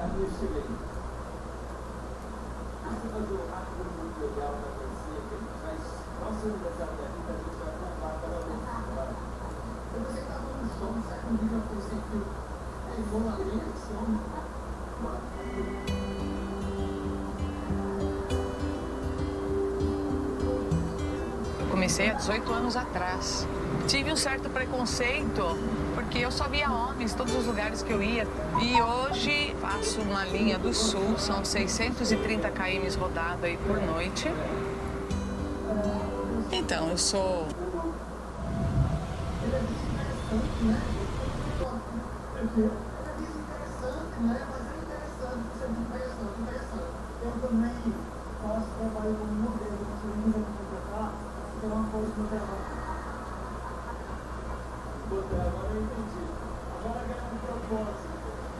Eu comecei há 18 anos atrás. Tive um certo preconceito, porque eu só via homens em todos os lugares que eu ia. E hoje faço uma linha do sul, são 630 km rodado aí por noite. Então, eu sou... Eu também faço trabalho como modelo, que eu não vou contratar, que é uma coisa que eu quero. Agora eu entendi. Agora eu quero um propósito.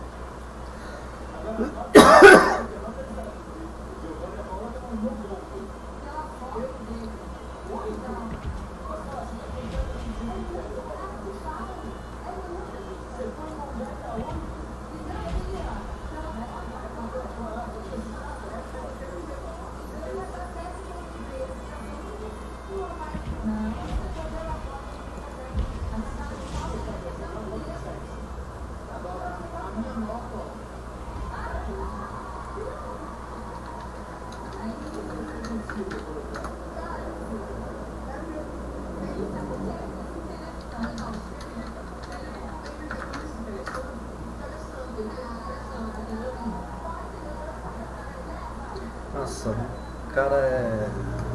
Nossa, o cara é...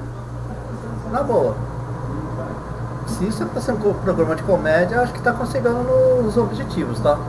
Na boa. Se isso é pra ser um programa de comédia, eu acho que tá conseguindo os objetivos, tá?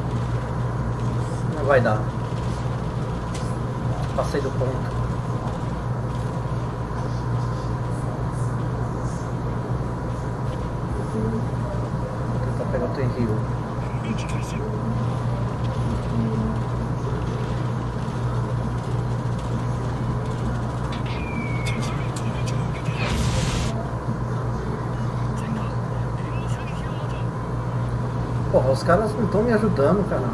Vai dar. Passei do ponto. enquanto em Rio. Porra, os caras não estão me ajudando, cara.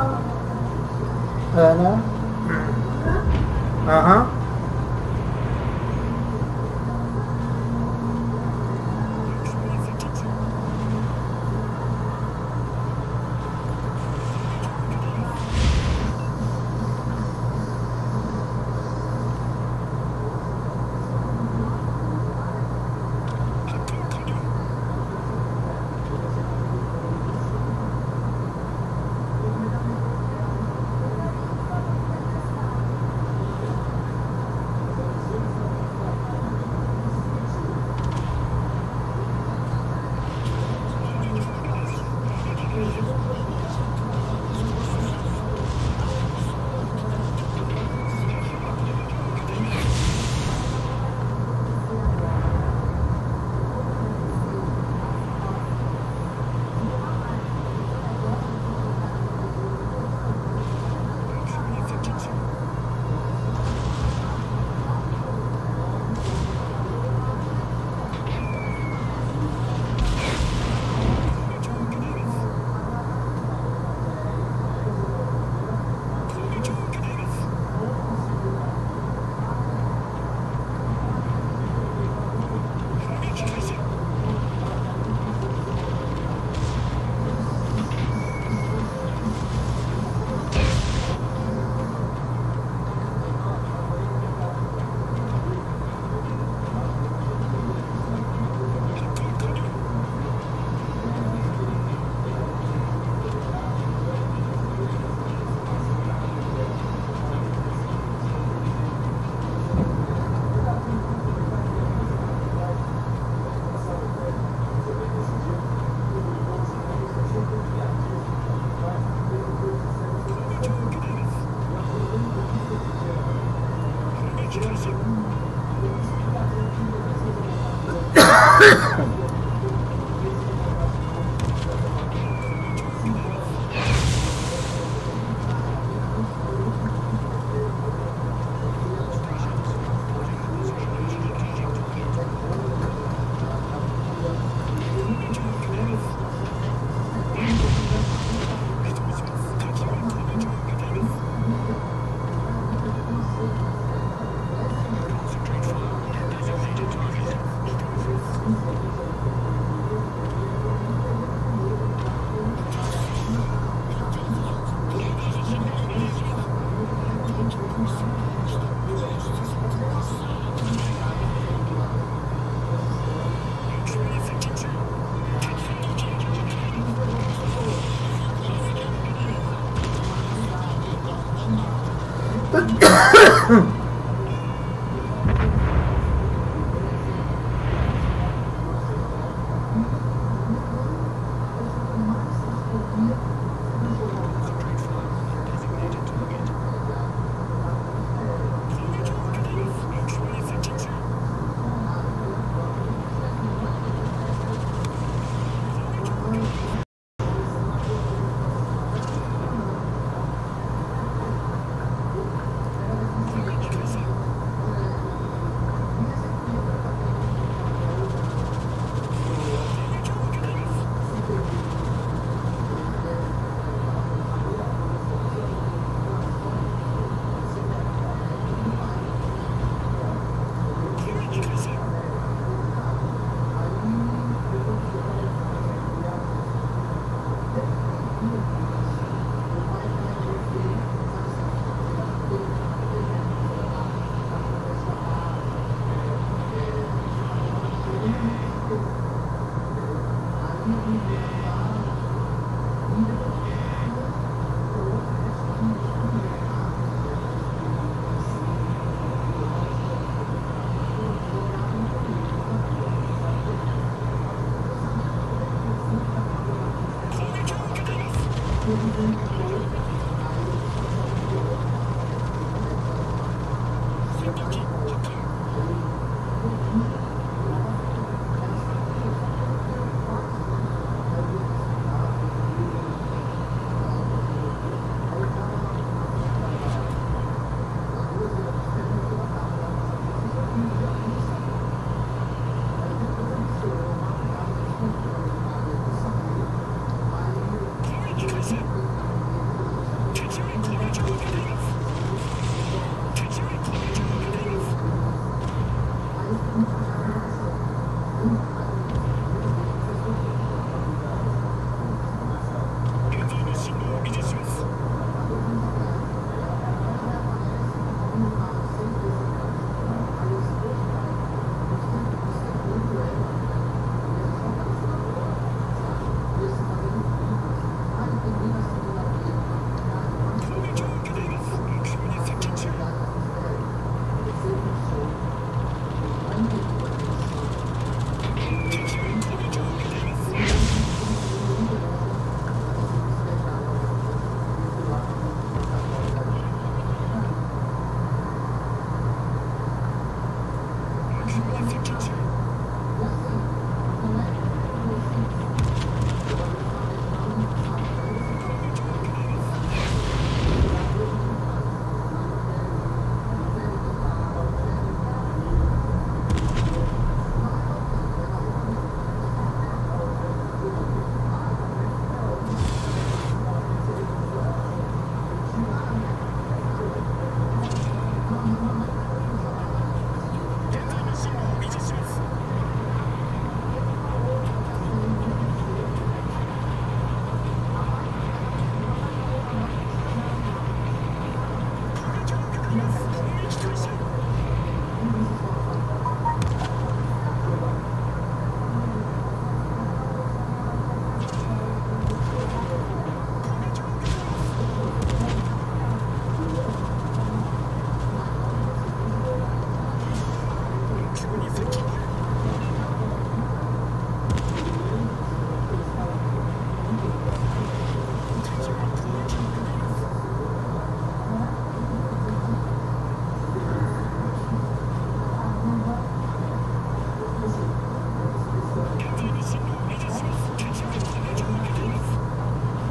É, né? Aham.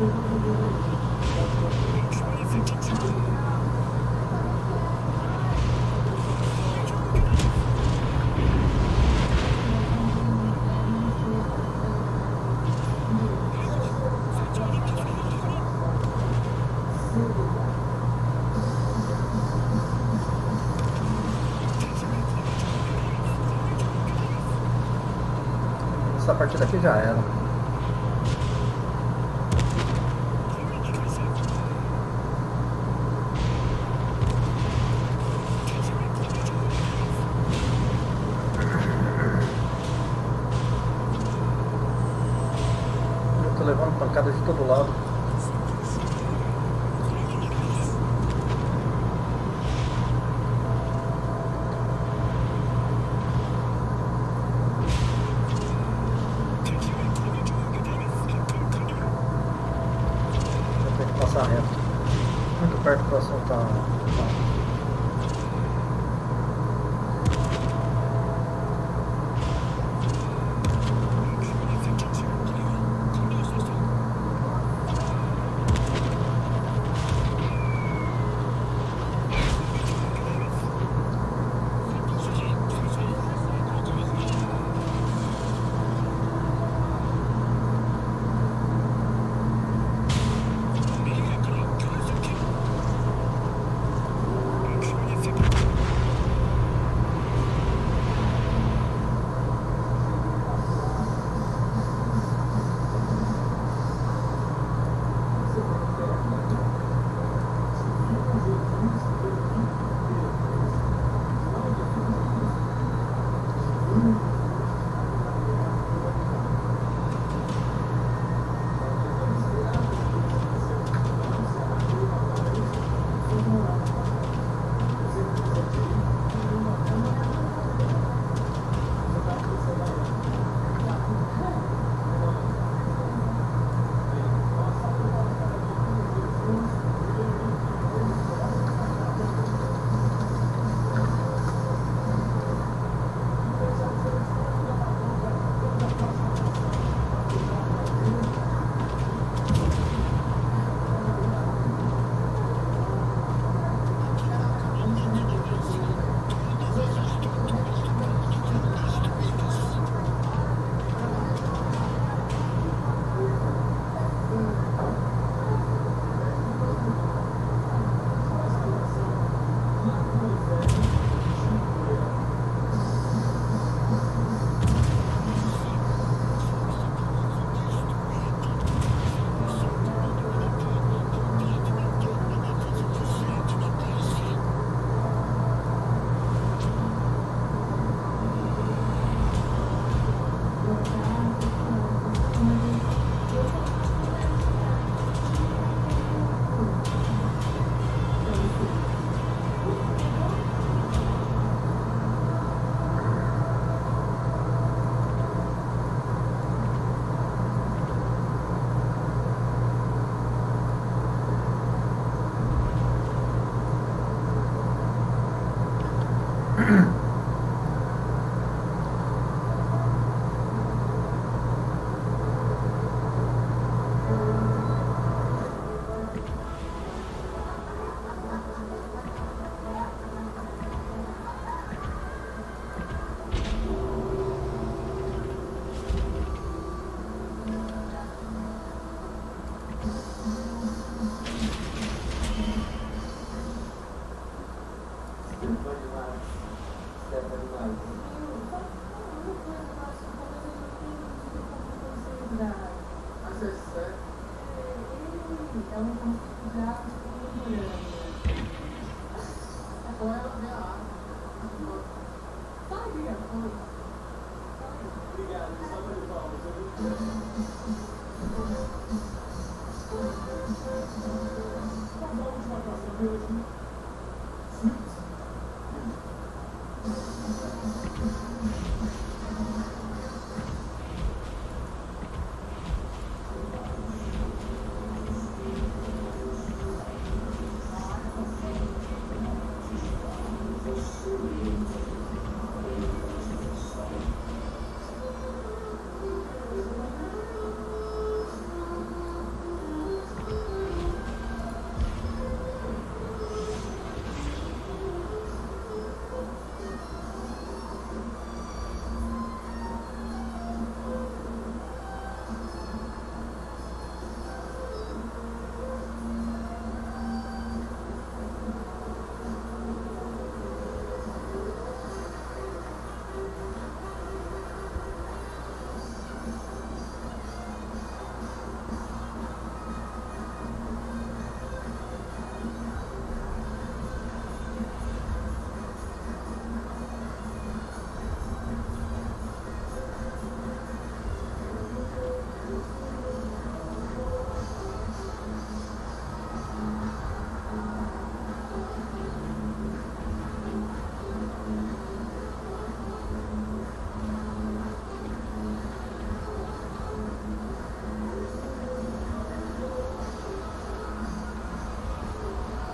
Essa partida aqui já era. Eu tô levando pancada de todo lado. Passar reto. Muito perto para soltar.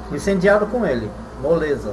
Incendiado com ele. Moleza.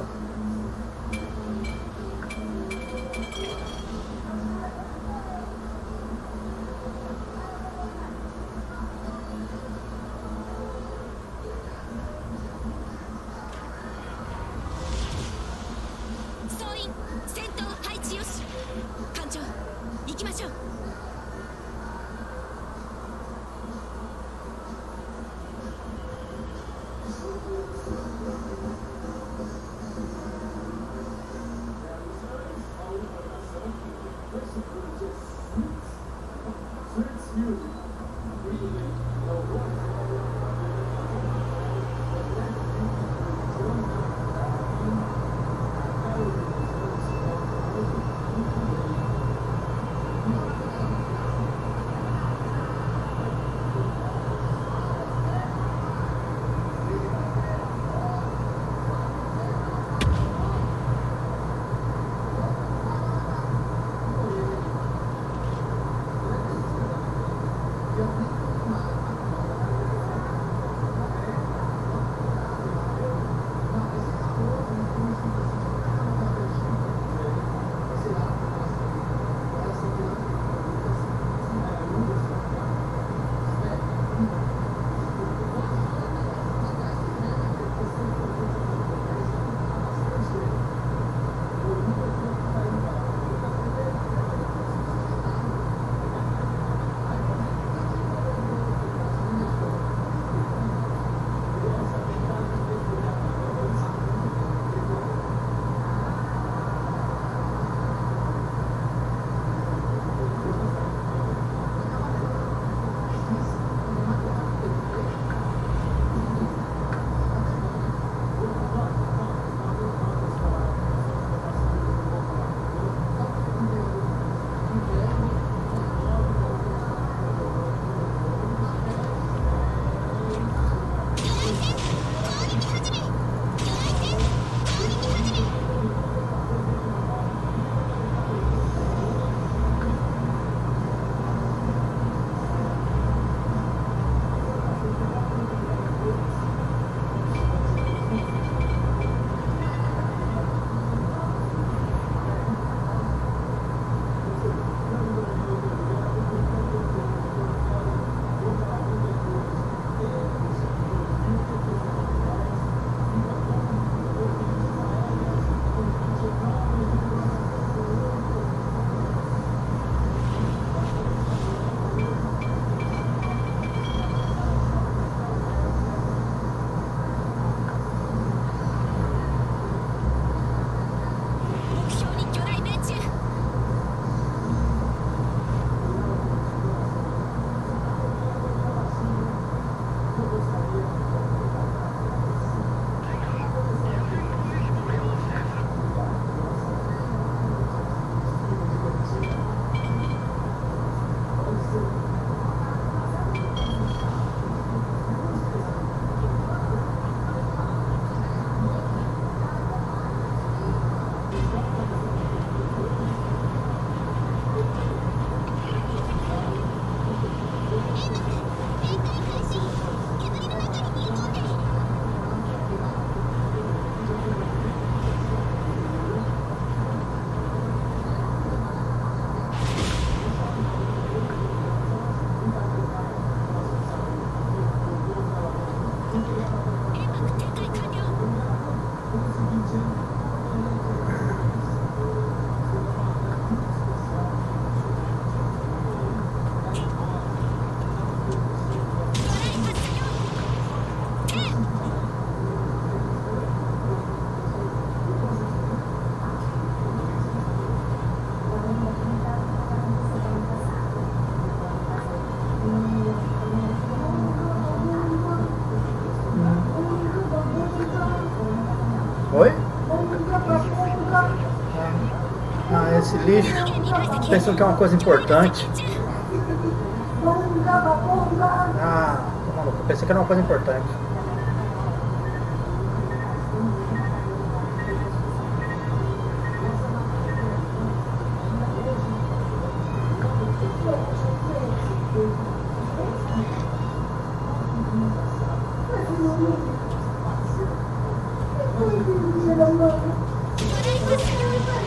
Esse lixo pensam que é uma coisa importante. Ah, maluco, eu pensei que era uma coisa importante.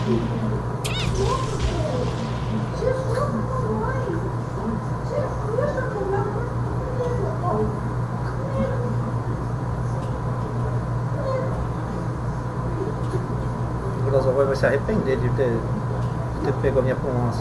O Grosovoi vai se arrepender de ter pego a minha fumaça.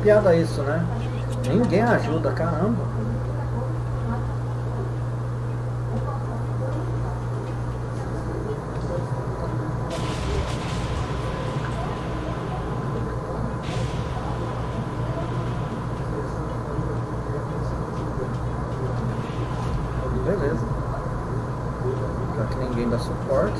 piada isso, né? Ninguém ajuda, caramba. Beleza. Já que ninguém dá suporte.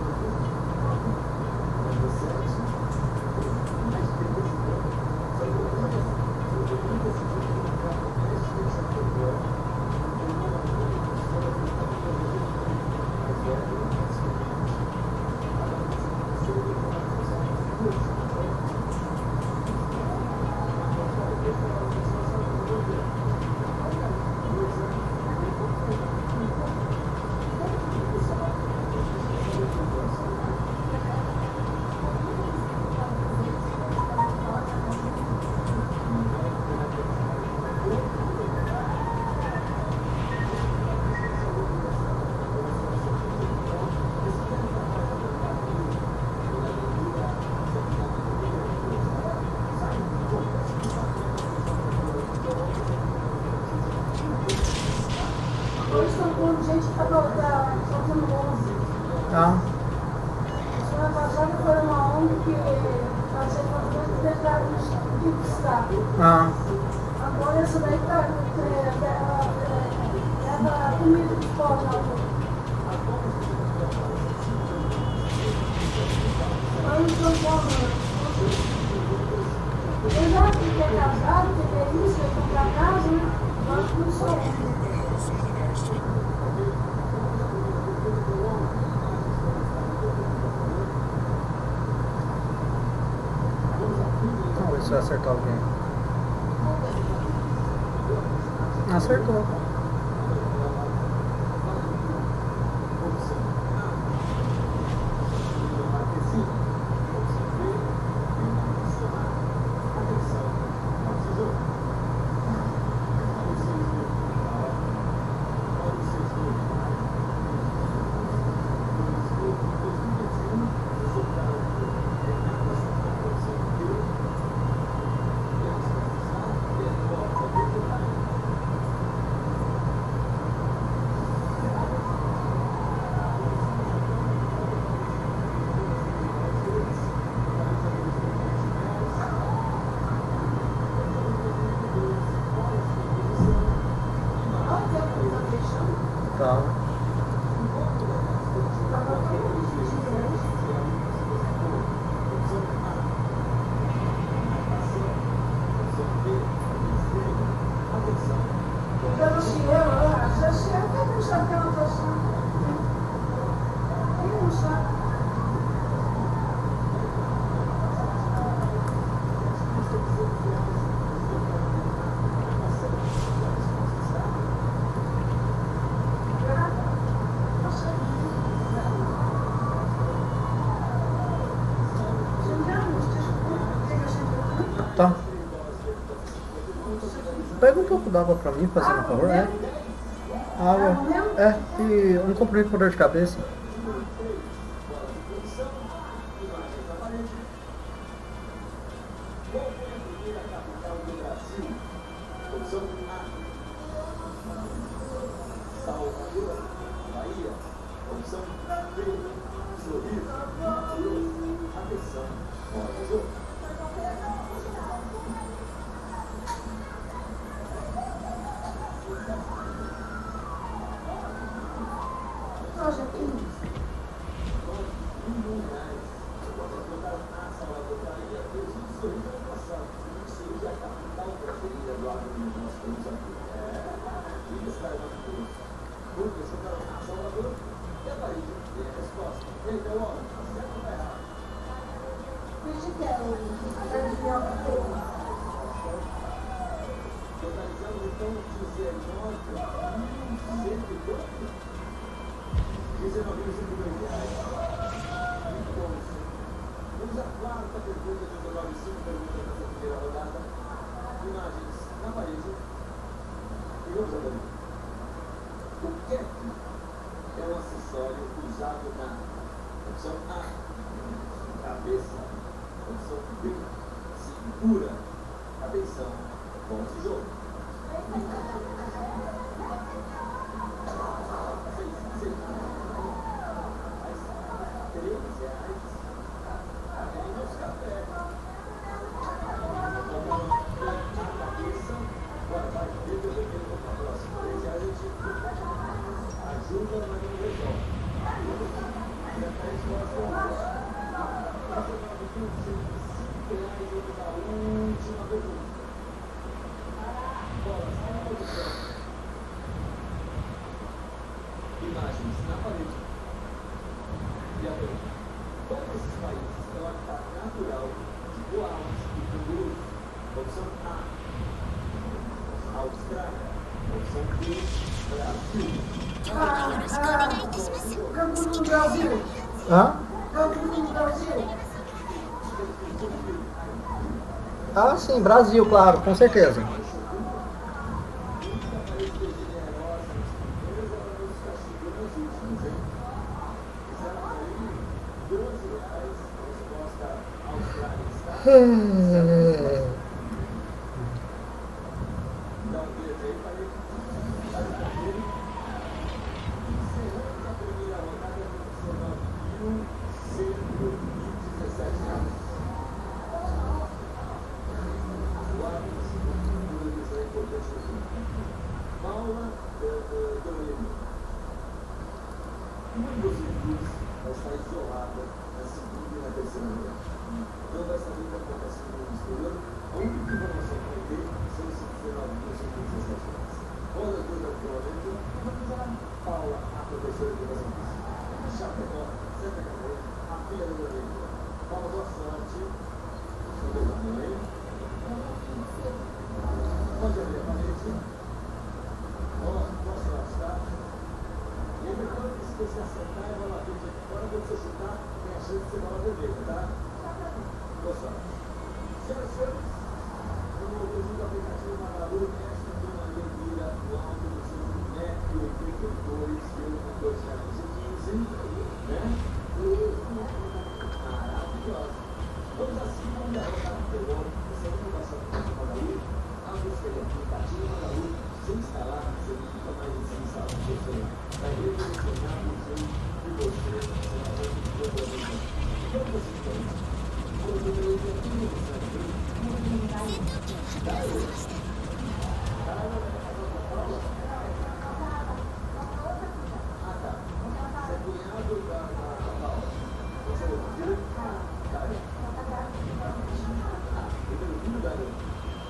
Hoje estão pondo gente que está fazendo 11. Ah, Semana passada foi uma ONG que fazia tratamento dentário de estado. ah, Agora essa daí está leva comida de fora na rua. Mas não estão pondo. Eu já fiquei casado, que isso, eu comprar casa, né? Mas não sou. vamos ver se vai acertar alguém. Acertou. Tá. Tá. Pega um pouco d'água pra mim, fazendo um favor, né? Água. É, e um comprimido pra dor de cabeça. O cap é um acessório usado na opção A, cabeça, opção B, cintura, Atenção, bom jogo. Ajuda, mas não resolve. Última pergunta. Imagens na parede. E a pergunta. Qual desses países é o habitat natural de koalas e cangurus? Opção A. Austrália. Opção B. Brasil. Canguru no Brasil. Hã? Canguru no Brasil. Ah, sim, Brasil, claro, com certeza. Uma das virtudes vai estar isolada na segunda e na terceira mulher. Não vai saber o que acontece no mundo exterior. A única informação que vai ter são os 19 e os 17 horas. Qual das duas aprovavelmente? Vamos a Paula, a professora de educação física. Chapecó, Santa Catarina, a filha da dona Leila. Paula, boa sorte. Sua mãe. Pode abrir a parede. Boa sorte, tá? E aí, depois, se você acertar e a bola verde aqui fora, quando você chutar, tem a chance de ser bola vermelha, tá? Boa sorte. Senhoras e senhores, no uso do aplicativo Magalu, esta turma vira no alto do seu 1,82 m, com 2,15 m, né? Maravilhosa. Vamos à segunda rodada de futebol. Você não vai baixar o aplicativo Magalu, a busca do aplicativo Magalu, se instalar, você nunca mais desinstalar no seu celular. Vai revolucionar o jogo de você, será muito provavelmente. Quando você for, quando eu vejo aqui no Brasil, ah, tá. Você é cunhado da Paula. Você é o filho? Tá. Primeiro filho da Ana.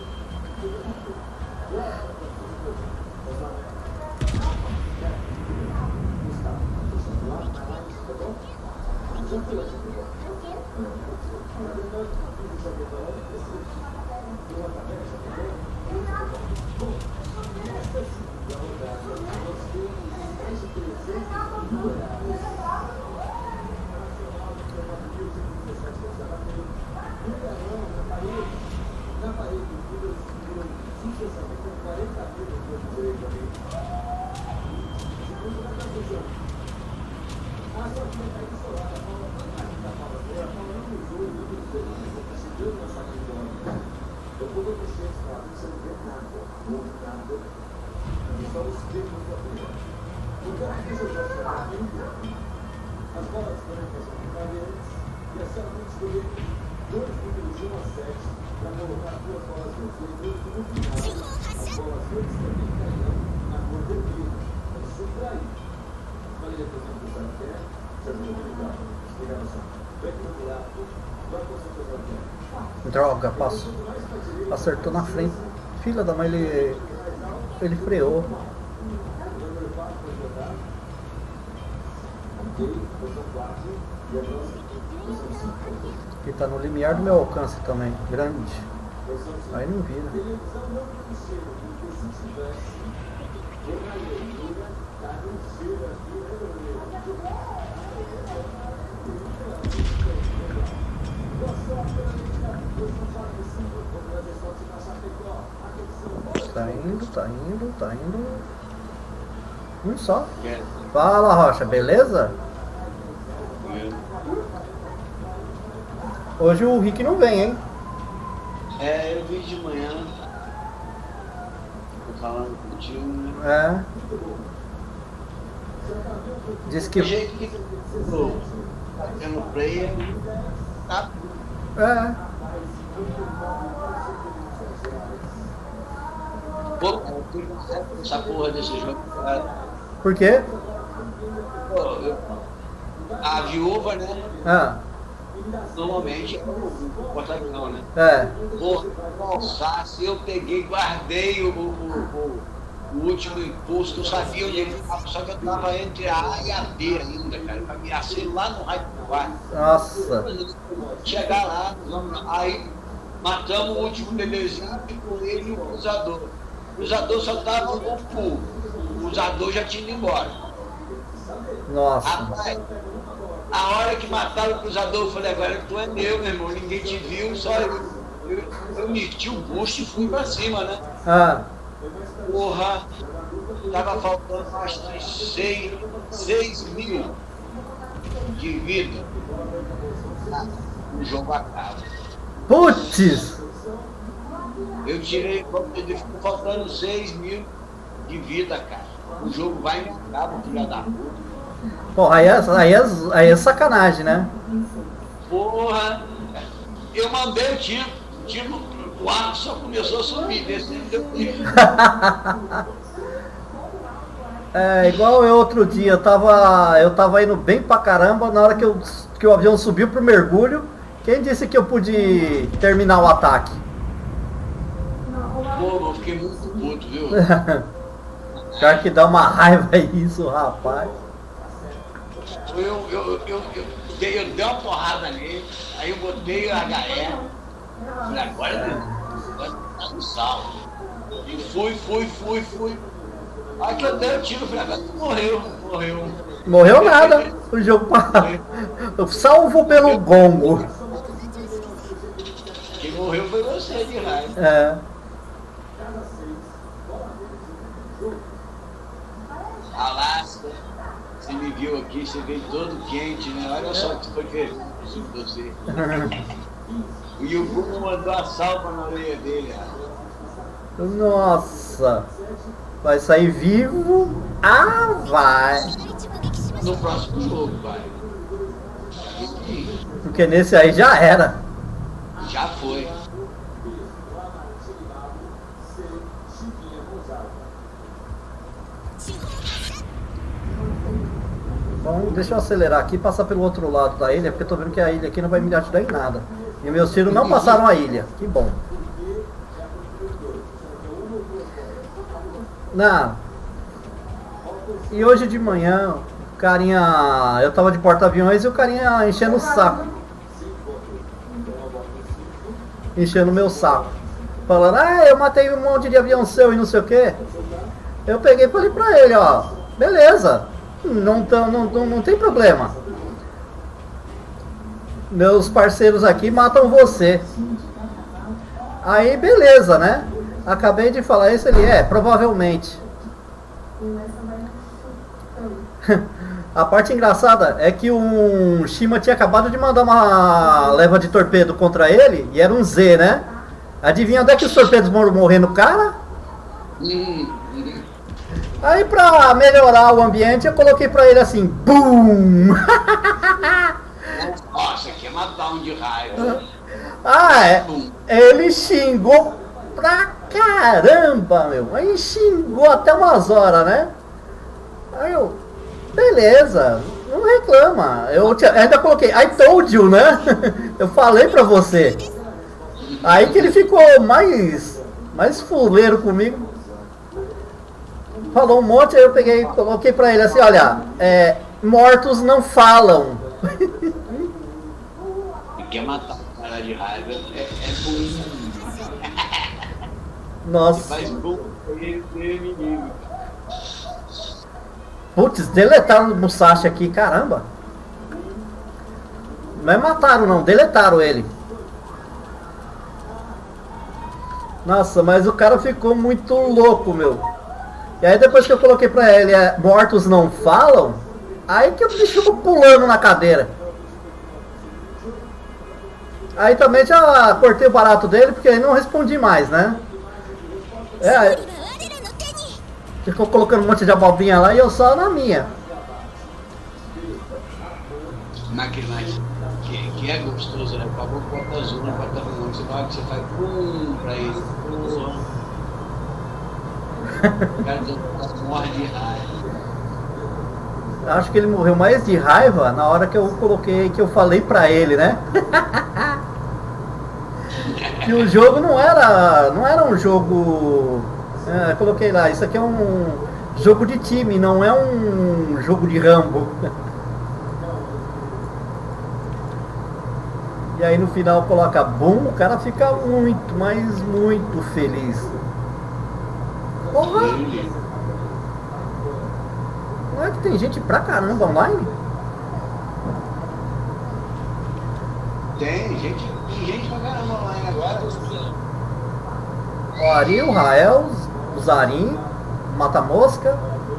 Já foi lá, já foi lá. Na verdade, eu já vou falar do Atacante, já foi lá. Bom, nesta segunda rodada, nós temos mais de 300 horários. Nacional de 1917, que já bateu. Milharão na parede do Cuba, eles sucessivamente com 40 mil no corpo direito ali. Segundo da conclusão. A sua filha está isolada, a Paula não está aqui da Paula. A Paula não usou o livro de Deus, está chegando na saída do homem. Eu vou mexer esse lado, você não vê nada, não vê nada. É só os termos da filha. O cara que jogou a sua filha, as bolas brancas são variantes, e a senhora tem que escolher dois números de 1 a 7 para colocar duas bolas verdes. Lembrando que no final, as bolas verdes também cairão na cor vermelha. É subtrair. Olha, por exemplo, o que é? Você não vai ligar. Ligar só. Vai que no lado, vai com o seu que Droga, passou. Acertou na frente. Filha da mãe, ele freou. número 4 para jogar. Ok, posição 4. E a próxima, posição 5. Que tá no limiar do meu alcance também. Grande. Posição 5. Aí não vira. Televisão não tem cheiro, porque se tivesse, jornaleira, tá no cheiro aqui, né, jornaleira? Boa sorte pela gente, posição 4 e 5. Vamos fazer sorte na Chapecó. Atenção, Tá indo, tá indo, tá indo. Um só. Fala, Rocha, beleza? Hoje o Rick não vem, hein? É, eu vi de manhã. Tô falando contigo, né? É. Diz que. O jeito que tá tendo player, tá? É. Pô, eu tenho essa porra desse jogo, cara. Por quê? Pô, a viúva, né? Ah. Normalmente é o portadão, né? É. Porra, alface, eu peguei, guardei o último impulso, que eu sabia onde ele estava, só que eu estava entre a A e a B ainda, cara. Eu ameacei lá no raio do quarto. Nossa. Chegar lá, aí matamos o último bebezinho, ficou ele e o cruzador. O cruzador só estava no pulo. O cruzador já tinha ido embora. Nossa. Rapaz, a hora que mataram o cruzador, eu falei, agora tu é meu irmão, ninguém te viu, só eu meti o busto e fui pra cima, né? Ah. Porra, tava faltando acho que 6 mil de vida. O jogo acaba. Putz! Eu tirei, ficou faltando 6 mil de vida, cara. O jogo vai e me acaba, filha da puta. Porra, aí é sacanagem, né? Porra, eu mandei o tiro, o arco só começou a subir, desse deu tiro. É, igual eu outro dia, eu tava indo bem pra caramba, na hora que o avião subiu pro mergulho, quem disse que eu pude terminar o ataque? Pô, eu fiquei muito puto, viu? Cara, que dá uma raiva isso, rapaz. Eu dei uma porrada nele, aí eu botei o HE, falei, agora tá no salvo. E fui. Aí que eu dei o tiro, falei, agora tu morreu. Morreu nada, o jogo salvo pelo gongo. Quem morreu foi você de raiva. É. Alasca, você me viu aqui, você veio todo quente, né? Olha só que foi feliz de você. E o Bruno mandou a salva na orelha dele. Nossa. Vai sair vivo? Ah, vai. No próximo jogo, vai. Porque nesse aí já era. Já foi. Então deixa eu acelerar aqui e passar pelo outro lado da ilha, porque eu tô vendo que a ilha aqui não vai me ajudar em nada. E meus tiros não passaram a ilha. Que bom. Não. E hoje de manhã, o carinha... Eu tava de porta-aviões e o carinha enchendo o saco. Enchendo o meu saco. Falando, eu matei um monte de avião seu e não sei o que. Eu peguei e falei pra ele, ó. Beleza. Não tem problema. Meus parceiros aqui matam você. Aí beleza, né? Acabei de falar isso ali, provavelmente. A parte engraçada é que um Shima tinha acabado de mandar uma leva de torpedo contra ele e era um Z, né? Adivinha onde é que os torpedos vão morrer no cara? Aí pra melhorar o ambiente eu coloquei pra ele assim, BUM! Nossa, que é matar um de raiva. Ele xingou pra caramba, meu. Aí xingou até umas horas, né? Aí eu, beleza, não reclama. Eu ainda coloquei, I told you, né? Eu falei pra você. Aí que ele ficou mais fuleiro comigo. Falou um monte, aí eu peguei e coloquei pra ele assim, olha, mortos não falam. E quer matar um cara de raiva é ruim. Nossa. Faz bom ele ser inimigo. Putz, deletaram o Musashi aqui, caramba. Não é mataram não, deletaram ele. Nossa, mas o cara ficou muito louco, meu. E aí depois que eu coloquei pra ele, mortos não falam, aí que o bicho ficou pulando na cadeira. Aí também já cortei o barato dele, porque aí não respondi mais, né? Ficou colocando um monte de abobrinha lá e eu só na minha. Naquele que é gostoso, né? Pagou com a Azuma, para estar falando, você fala que você faz pra ele. O cara morre de raiva. Acho que ele morreu mais de raiva na hora que eu coloquei, que eu falei pra ele, né? Que o jogo não era um jogo... coloquei lá, isso aqui é um jogo de time, não é um jogo de Rambo. E aí no final coloca boom, o cara fica muito, mas muito feliz. Porra! Não é que tem gente pra caramba online? Tem gente pra caramba online agora. O Ari, o Rael, o Zarin, o Mata-Mosca,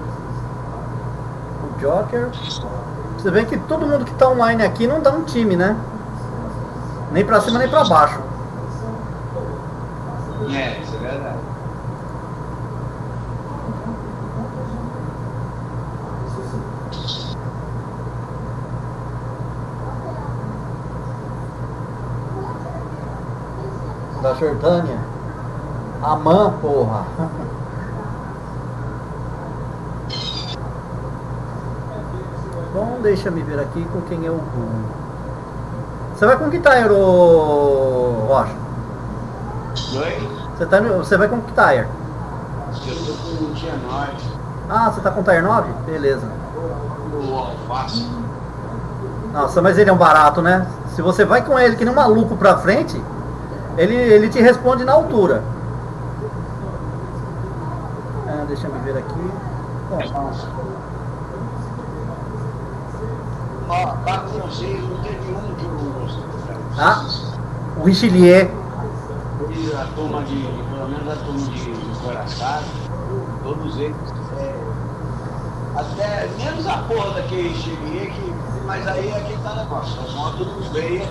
o Joker. Você vê que todo mundo que tá online aqui não dá um time, né? Nem pra cima nem pra baixo. Isso é verdade. Da Jordânia. Amã, porra. Bom, deixa me ver aqui com quem é o Boom. Você vai com que tire, ô Rocha? Oi? Você vai com que tire? Eu tô com o Tia 9. Ah, você tá com tire 9? Beleza. O alface. Nossa, mas ele é um barato, né? Se você vai com ele que nem um maluco pra frente, ele te responde na altura. Deixa eu ver aqui. Bom. Ó, tá com vocês, não teve um que eu não gostei. O Richelieu. A turma pelo menos a turma de Coraçado, todos eles, até menos a porra daquele Richelieu, mas aí é quem tá negócio, as motos não veio.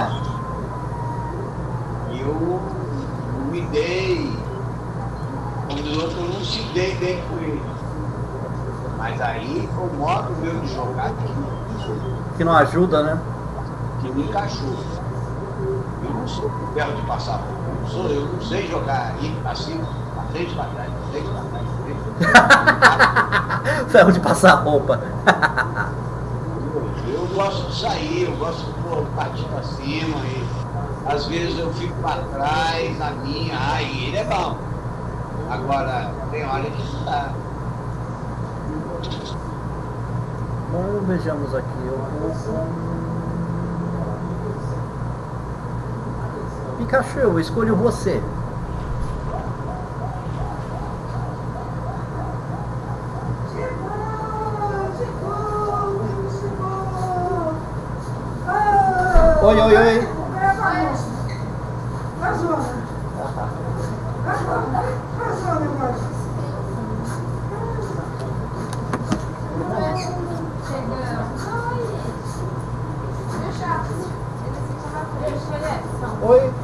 E eu não me dei, como os outros, eu não se dei bem com ele. Mas aí foi o modo meu de jogar que não ajuda, né? Que me encaixou. Eu não sou ferro de passar roupa, eu não sei jogar aí pra cima, pra frente, pra trás, pra frente, pra trás. Ferro de passar roupa. Eu gosto de sair, eu gosto de partir pra cima e às vezes eu fico pra trás, na minha, e ele é bom. Agora, tem hora que não dá. Bom, vejamos aqui, eu vou com... Pikachu, eu escolho você. Oi, oi, oi. Oi.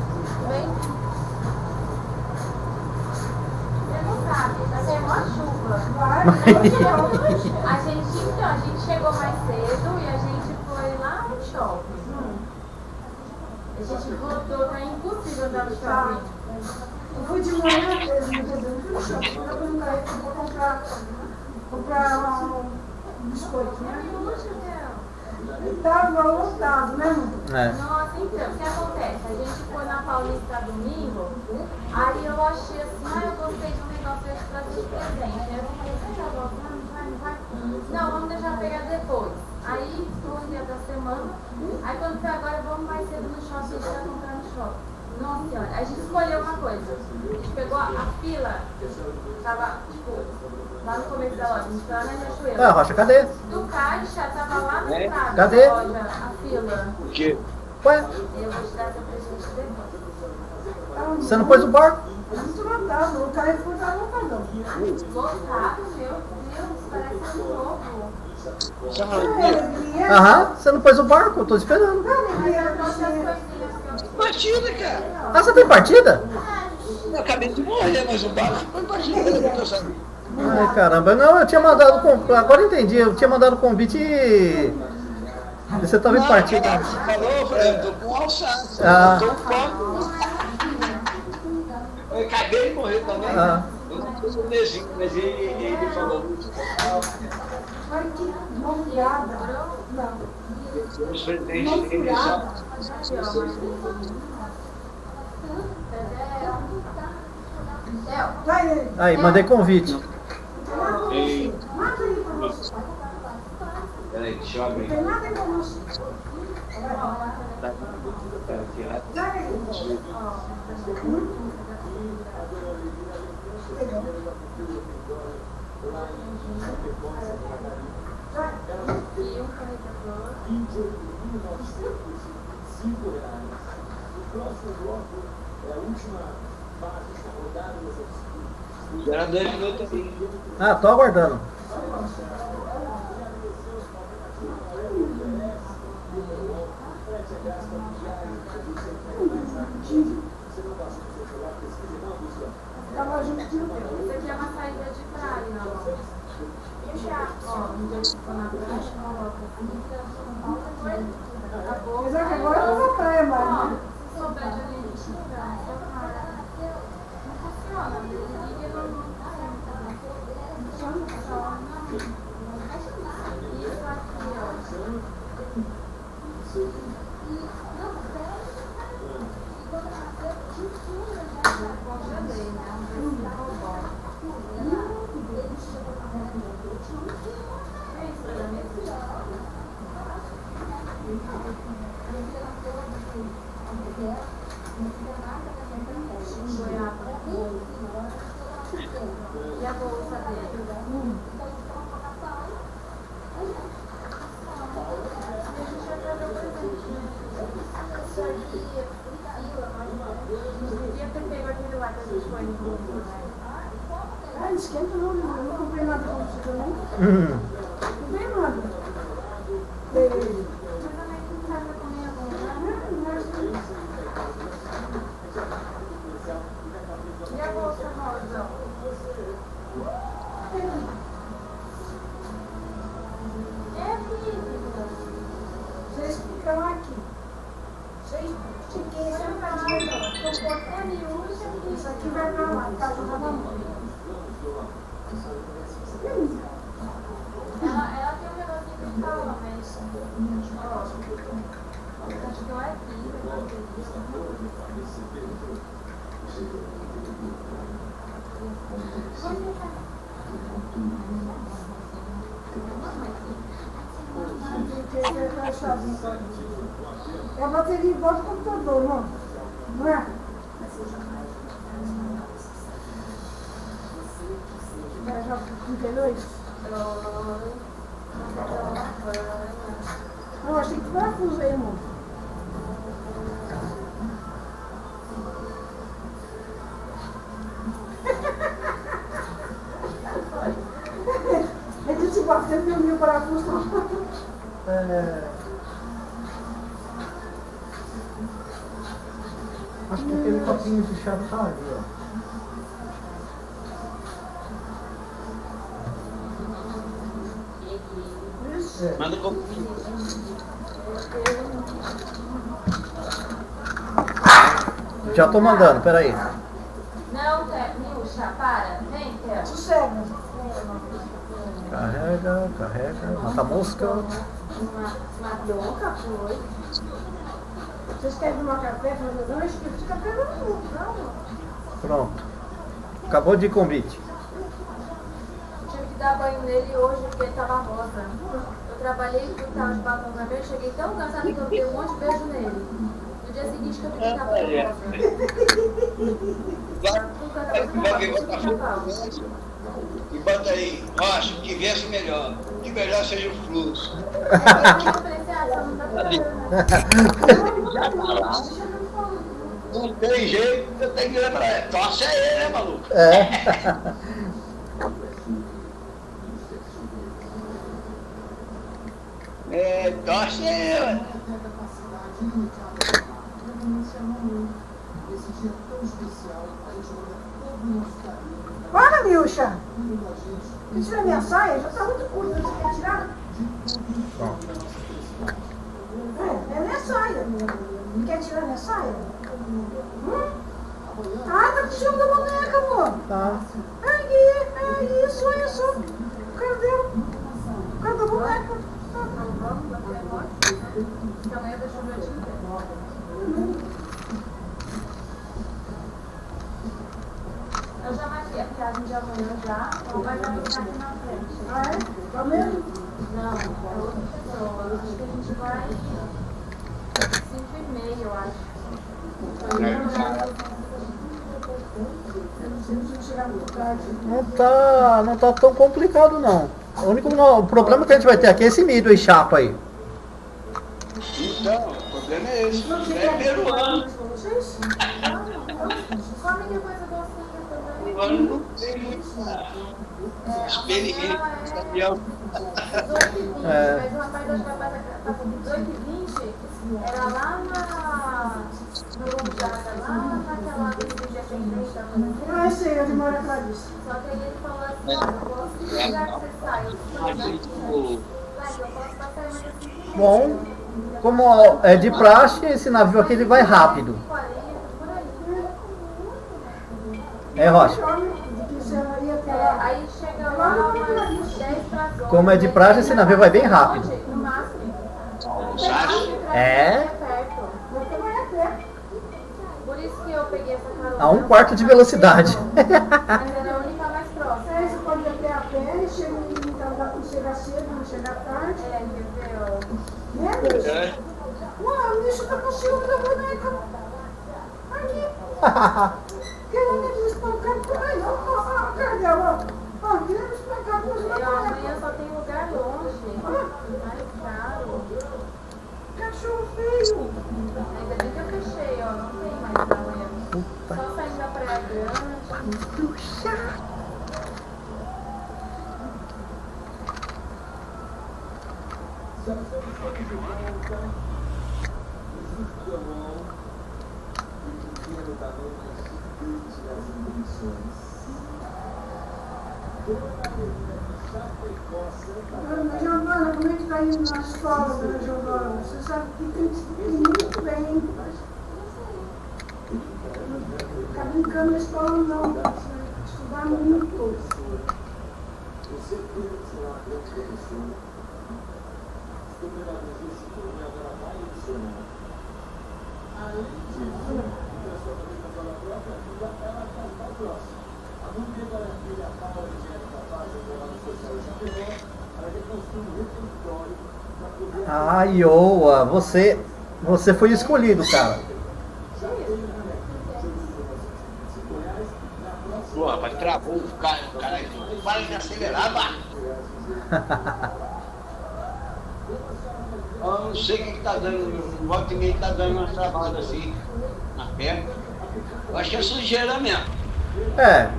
A gente chegou mais cedo e a gente foi lá no shopping. A gente rodou, tá impossível andar no shopping. Eu fui de manhã mesmo, eu fui no shopping, eu vou comprar um biscoito, né? E tava lotado, né, mãe? Nossa, então, o que acontece? A gente foi na Paulista domingo, aí eu achei assim, eu gostei de um negócio hoje pra ser de presente. Aí eu falei, você já gosta? Não vai? Não, vamos deixar pegar depois. Aí, foi um dia da semana, aí quando foi agora, vamos mais cedo no shopping, a gente vai comprar no shopping. Nossa senhora, a gente escolheu uma coisa. A gente pegou a fila, tava, tipo, lá no começo da loja, a gente foi lá na Riachuelo. Rocha, cadê? Do caixa, tava lá no entrada Cadê? da loja, a fila. O quê? Ué, Eu vou te dar essa presente depois. você não pôs o barco? Muito lotado, o carro foi lotado. Lotado, meu Deus, parece um novo. Aham, você não pôs o barco, eu tô esperando. Mas eu trouxe as coisinhas que eu partida, cara. Ah, você tem partida? Eu acabei de morrer, mas o barco ficou em partida. Eu tô sabendo. Ai, caramba. Não, eu tinha mandado... Agora eu entendi. Eu tinha mandado convite e... Você tava em partida. Cara, você falou, eu falei, eu tô com alçado. Ah. Eu tô com eu acabei de morrer também. Ah. Eu não sou um mesinho, mas ele falou muito. Ai, que molhada. Não. Os presidentes dele só. Vai, Aí, mandei convite. Ei, mata ele pra você. peraí, deixa eu Não abrir. tem nada aí pra você. Pera aqui, né? Vai aí. Era 2 minutos ali. Ah, tô aguardando. Tava junto de Isso aqui é uma saída de praia, não. E já, ó, no dia que for na praia, coloca assim, acabou. Mas é que agora eu tô na praia, mas... Se souber de onde a gente ligar, não funciona, ele liga e não funciona. Isso aqui, ó. Congelei, né? E a bolsa dele? Devia ter pego aquele lá que a gente foi no grupo, né? Ah, esquenta não, eu não comprei nada pra você também. Não tem nada. Mas também não sabe comer a bolsa. E a bolsa rosa? É física. Vocês ficam aqui. Vocês fiquem Isso sentados vai aí. lá, eu cortei miúdo, Isso aqui vai pra lá, casa da mamãe. ela tem um negocinho que fala, mas ó, acho que eu é física. É a bateria igual do computador, não? Não é? Vai já pro 32? Não, achei que parafuso aí, irmão. Ele disse batendo meu mil parafuso. Acho que aquele copinho de chá tá ali, ó. Manda como. Já tô mandando, peraí. Não, Milcha, para. Vem, Theo. Sossega. Carrega, carrega. Mata a mosca. Uma bronca foi. Vocês querem tomar café? Não, esse tipo de café não. Pronto. Acabou de convite. Tive que dar banho nele hoje porque ele tava rosa. Eu trabalhei com o tal de batom vermelho, cheguei tão cansada que eu dei um monte de beijo nele. No dia seguinte que eu vi que tava rosa. E bota aí, Rocha, que vença melhor. Que melhor seja o fluxo. Eu falei assim, ah, não tá Não tem jeito, eu tenho que lembrar. Torce a ele, né, maluco? Torce a ele. nos chamou muito. Esse dia tão especial, a gente manda todo o nosso carinho. Para, Milcha! Tudo da gente. Quer tirar minha saia? Já tá muito curta, você quer tirar? É minha saia. Quer tirar minha saia? Ah, tá tirando a boneca, amor. Tá. Aí, isso. Cadê a boneca? Amanhã deixa eu ver o dia inteiro. Eu já marquei a viagem de amanhã já, ou vai ficar aqui na frente. Ah, é? Tá mesmo? Não, é outra pessoa. Acho que a gente vai 5h30, eu acho. Não tá tão complicado não. O problema que a gente vai ter aqui é esse milho aí chato aí. Então, o problema é esse. É peruano. Come depois a docinha também. Agora não tem muita experiência. Mas o rapaz da batata tá com 18h20, era lá no Lumjada, lá naquela igreja que tem. Ah, sei, onde mora a Clarice. Só que aí ele falou assim, ó, eu posso ligar que você sai, eu posso passar mais assim. Bom, como é de praxe, esse navio aqui ele vai rápido. É, Rocha? Aí chega lá umas 10 para 11. Como é de praxe, esse navio vai bem rápido. No máximo. É? Por isso que eu peguei essa carona. A 1/4 de velocidade. Mas era a única mais próxima. Você pode ir até a pé, chega cedo, não chega tarde. É, entendeu? Né, bicho? Ué, o bicho tá com ciúme da boneca. Aqui. Querendo despancar por aí. Ó, cadê ela? Ó, querendo despancar por aí. Amanhã só tem lugar longe. Mais caro. Cachorro feio. Ainda bem que eu fechei, ó. Não tem mais pra amanhã. Só saindo da Praia Grande. Puxa. Dona Giovana, como é que está indo na escola, Dona Giovana? Você sabe que tem que ir muito bem. Não ficar brincando na escola, não. Você vai estudar muito. Você tem que ser uma grande professora. Estou preparando esse ciclo e agora vai adicionar. Além disso, a pessoa também na sua própria vida, ela está mais próxima. A dúvida da filha Paula de Jéssica Paz, lá no social Chapecó, ela reconstruiu um repertório para poder... Ai, Oa, você foi escolhido, cara. Pô, rapaz, travou o cara, para de acelerar, vá. Eu não sei o que tá dando, volta e meia tá dando umas travadas assim, na perna. Eu acho que é sujeira mesmo. É.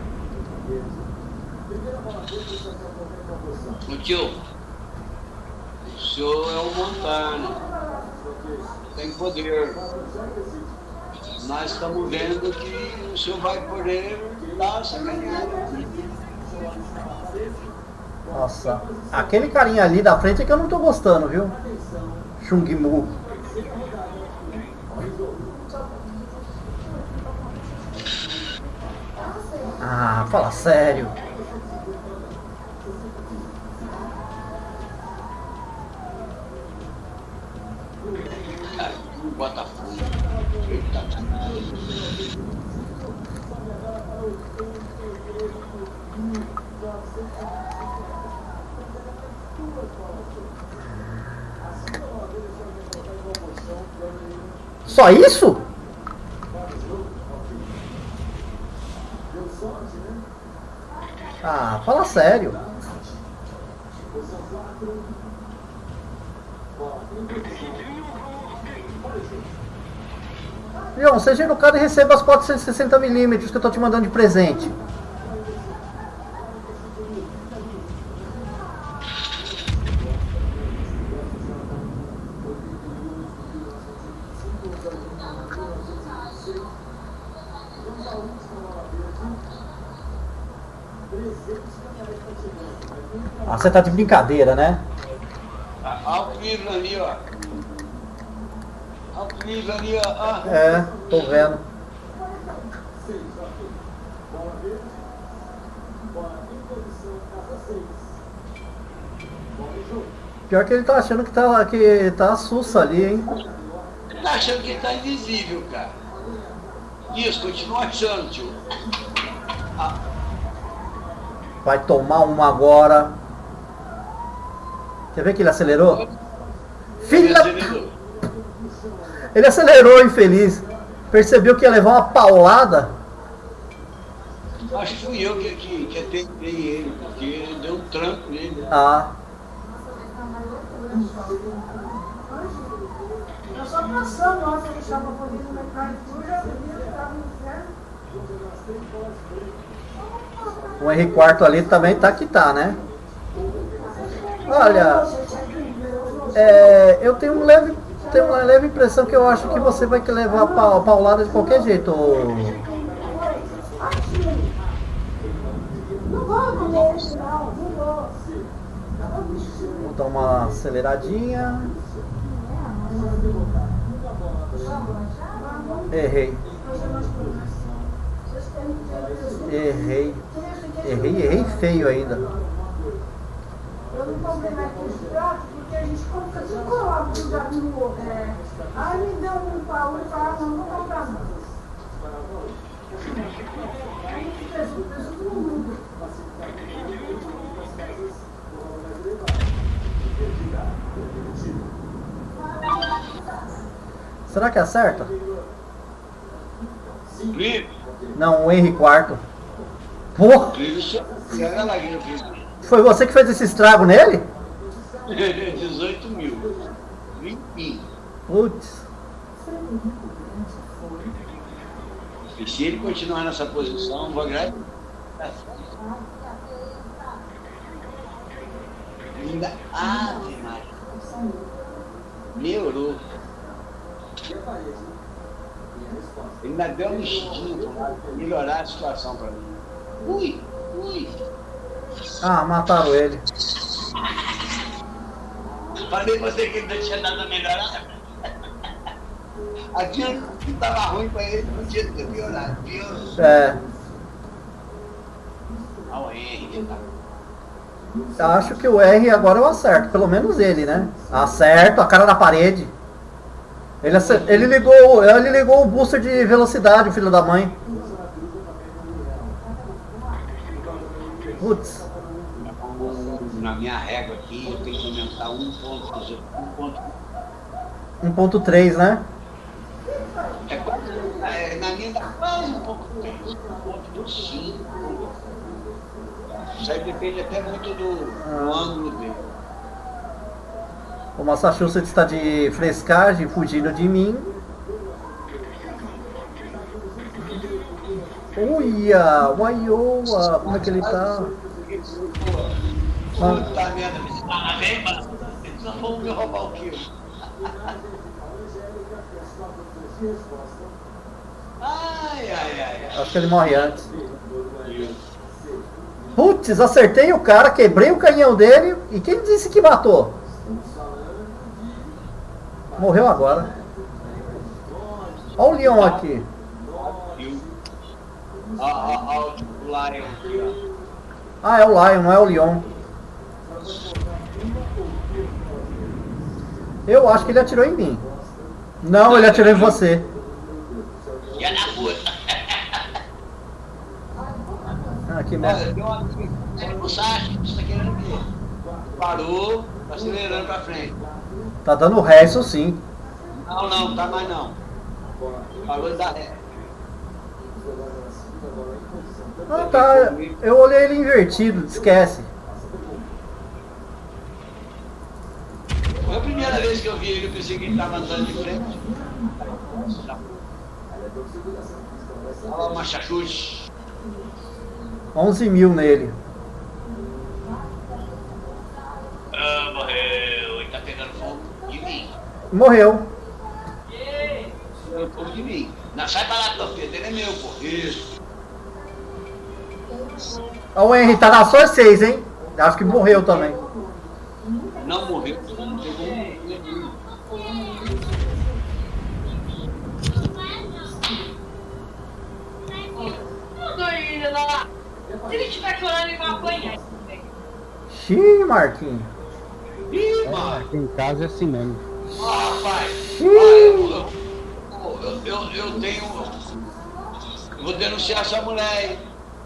Ô tio, o senhor é um Montano, tem poder. Nós estamos vendo que o senhor vai poder dar sacaneada. Nossa, aquele carinha ali da frente é que eu não tô gostando, viu? Chungmu. Ah, fala sério. Cara, Botafogo. Eita, danado. Só isso? Ah, fala sério. João, seja educado e receba as 460mm que eu tô te mandando de presente. Ah, você tá de brincadeira, né? Alto nível ali, ó. Alto nível ali, ó. É, tô vendo. Pior que ele tá achando que tá sussa ali, hein? Ele tá achando que ele tá invisível, cara. Isso, continua achando, tio. Vai tomar uma agora. Quer ver que ele acelerou? Filha! Ele acelerou, infeliz. Percebeu que ia levar uma paulada. Acho que fui eu que atendei ele, porque deu um tranco nele. Ah. Eu só passando lá, se eu deixar pra poder ir no mercado tudo, já estava no inferno. O Henrique IV ali também tá que tá, né? Olha, eu tenho uma leve impressão que eu acho que você vai que levar a paulada de qualquer jeito. Não vou comer isso, não vou. Vou dar uma aceleradinha. Errei. Errei feio ainda. Eu não comprei mais aqueles pratos porque a gente compra tudo colado de um lugar no outro. Aí me deu um pau e falou, não vou comprar mais. Aí preço tudo muda. Será que acerta? Clive, Não, o Henrique IV. Pô, foi você que fez esse estrago nele? 18 mil. Limpinho. Putz. E se ele continuar nessa posição, vou agradecer. Ainda. Ave Maria. Melhorou. Ele ainda deu um instinto para melhorar a situação para mim. Ui. Ah, mataram ele. Falei pra você que ele não tinha dado a melhorada. Aquilo que estava ruim para ele não tinha que piorar. Piorou. É. Olha o Henrique, tá? Acho que o R agora eu acerto. Pelo menos ele, né? Acerto, a cara na parede. Ele ligou o booster de velocidade, o filho da mãe. Putz. Na minha régua aqui, eu tenho que aumentar 1.3, né? Na minha dá quase 1.5. Isso aí depende até muito do ângulo dele. O Massachusetts está de frescagem, fugindo de mim. Uia, o Iowa, como é que ele tá? Puta merda, me esbarra bem, mas eles não vão me roubar o kill. Ai. Acho que ele morre antes. Putz, acertei o cara, quebrei o canhão dele. E quem disse que matou? Morreu agora. Olha o leão aqui. Olha o Lion aqui, ó. Ah, é o Lion, não é o Leon. Eu acho que ele atirou em mim. Não, ele atirou em você. E é na puta. Aqui mesmo. Olha, tem uma amiga, o Sacha, você tá querendo o quê? Parou, tá acelerando pra frente. Tá dando ré, isso sim. Não, tá mais não. Parou de dar ré. Ah, tá. Eu olhei ele invertido, esquece. Foi a primeira vez que eu vi ele, eu pensei que ele tava andando de frente. Olha o Massachusetts. 11 mil nele. Ah, morreu. Ele tá pegando fogo de mim. Morreu. Pegando fogo de mim. Não, sai pra lá, torpedo. Ele é meu, pô. Isso. Ó, o Henry, tá na sua 6, hein? Acho que morreu também. Não morreu, não pegou um. Se ele tiver chorando, ele vai apanhar. Xiii, Marquinhos. Ih, mano. Aqui em casa é assim mesmo. Ó, rapaz. Xiii. Eu tenho. Vou denunciar essa mulher aí.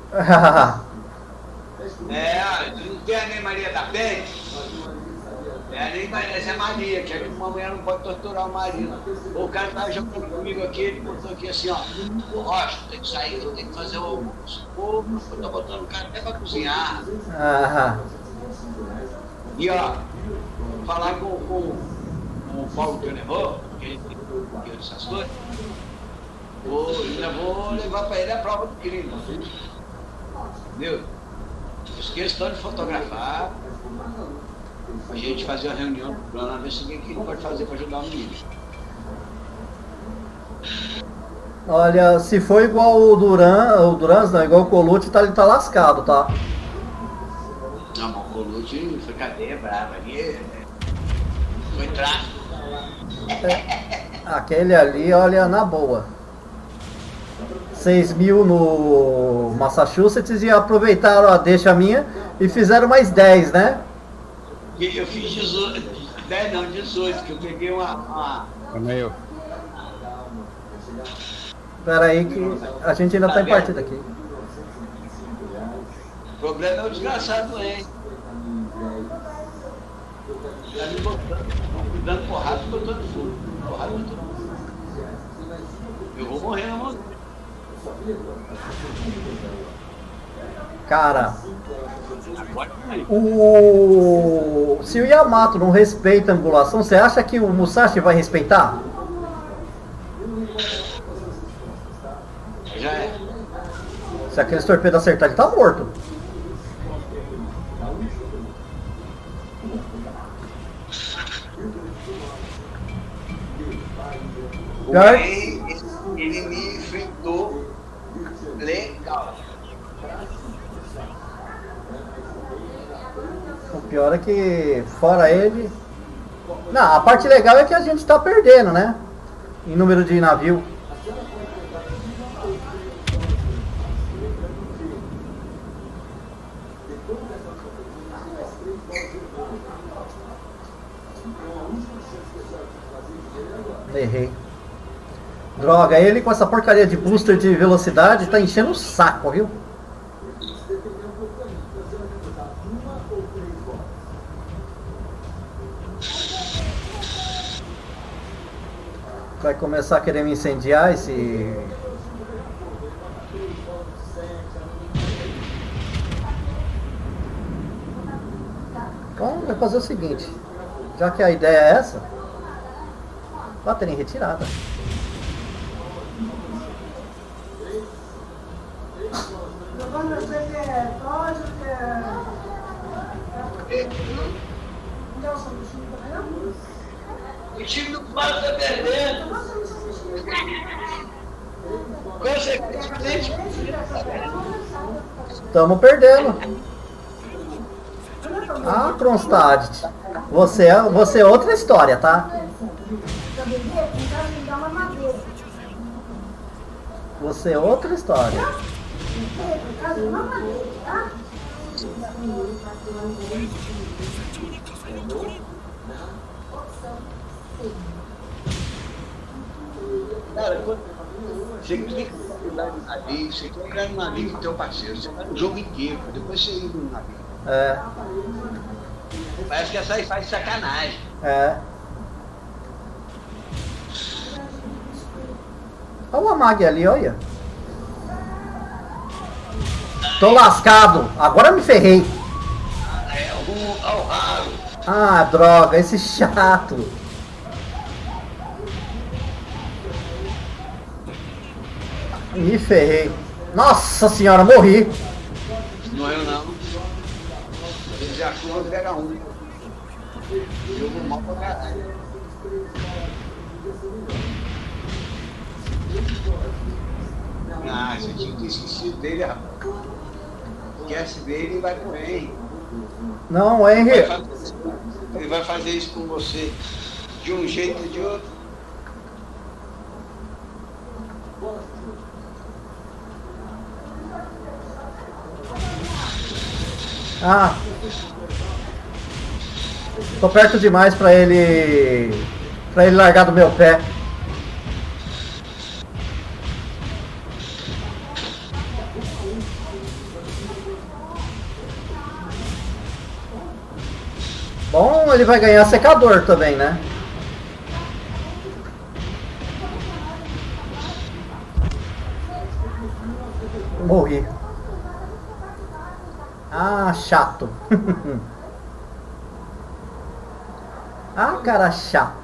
Não tem a nem Maria da Penha? Nem Maria, essa é Maria, que uma mulher não pode torturar o marido. O cara tava jogando comigo aqui, ele botou aqui assim, ó. Ô Rocha, tem que sair, eu tenho que fazer o almoço. Pô, eu tô botando o cara até pra cozinhar. E ó, falar com o Paulo que eu levou, que ele tem essas coisas. Ainda vou levar para ele a prova do crime. Entendeu? Fiz questão de fotografar. A gente fazer uma reunião para ver se o que ele pode fazer para ajudar o menino. Olha, se for igual o Duran não, igual o Colucci, ele tá lascado, tá? Não, mas o Colucci foi cadeia brava ali. Foi tráfico. Aquele ali, olha, na boa. 6 mil no Massachusetts e aproveitaram a deixa minha e fizeram mais 10, né? Eu fiz 18, 10 não, 18, que eu peguei uma... Também eu. Espera aí que a gente ainda tá em partida aqui. O problema é o desgraçado, hein? Tá me dando porrada, botando fogo. Porrada, botando fogo. Eu vou morrer na mão. Cara, se o Yamato não respeita a angulação, você acha que o Musashi vai respeitar? Já é. Se aqueles torpedos acertar, ele tá morto. Ele me enfrentou legal. O pior é que, fora ele... Não, a parte legal é que a gente tá perdendo, né? Em número de navio. Errei. Droga, ele com essa porcaria de booster de velocidade tá enchendo o saco, viu? Vai começar a querer me incendiar esse... Então vai fazer o seguinte, já que a ideia é essa, bater em retirada. Quando você quer código, quer... Nelson, do time também não? O time do Paulo tá perdendo. Consequentemente, Estamos perdendo. Ah, Kronstadt, você é outra história, tá? Você é outra história. cara, você tem que cuidar do navio, você tem que cuidar do navio com o teu parceiro, você vai no jogo inteiro, depois você ir no navio. É. Parece que essa aí faz sacanagem. É. Olha o Amag ali, olha. Tô lascado. Agora me ferrei. É o raro. Ah, droga. Esse chato. Me ferrei. Nossa senhora, morri. Não eu não. Ele já foi pega um. Eu vou mal pra caralho. Ah, você tinha que ter esquecido dele, rapaz. Esquece dele e vai correr, hein? Não, Henry. Ele vai fazer isso com você de um jeito ou de outro. Ah. Tô perto demais pra ele largar do meu pé. Bom, ele vai ganhar secador também, né? Morri. Ah, chato. Ah, cara chato.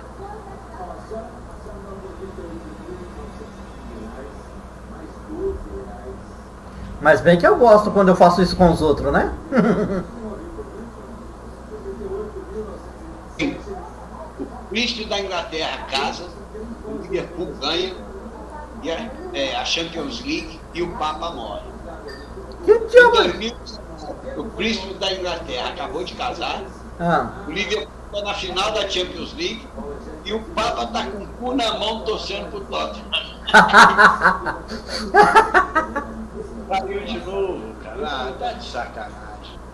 Mas bem que eu gosto quando eu faço isso com os outros, né? O príncipe da Inglaterra casa, o Liverpool ganha, e a Champions League e o Papa morre. Que Em diabo? 2000, o príncipe da Inglaterra acabou de casar, o Liverpool está na final da Champions League e o Papa está com o cu na mão torcendo pro Tottenham. Saiu de novo, cara. Ah, tá de sacanagem.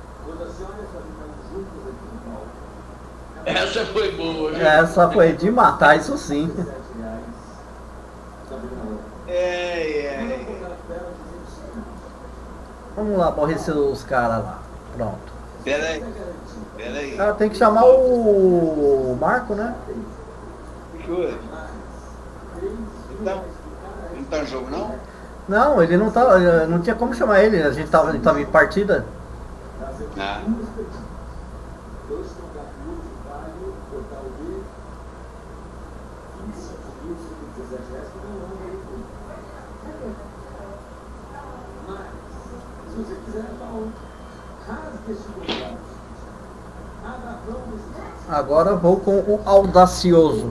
Essa foi boa, viu? Essa foi de matar, isso sim. Vamos lá, aborrecer os caras lá. Pronto. Peraí. Ah, tem que chamar o Marco, né? Que foi? Então, não tá no jogo, não? Não, ele não tá. Não tinha como chamar ele, a gente tava em partida. Ah. Agora vou com o audacioso.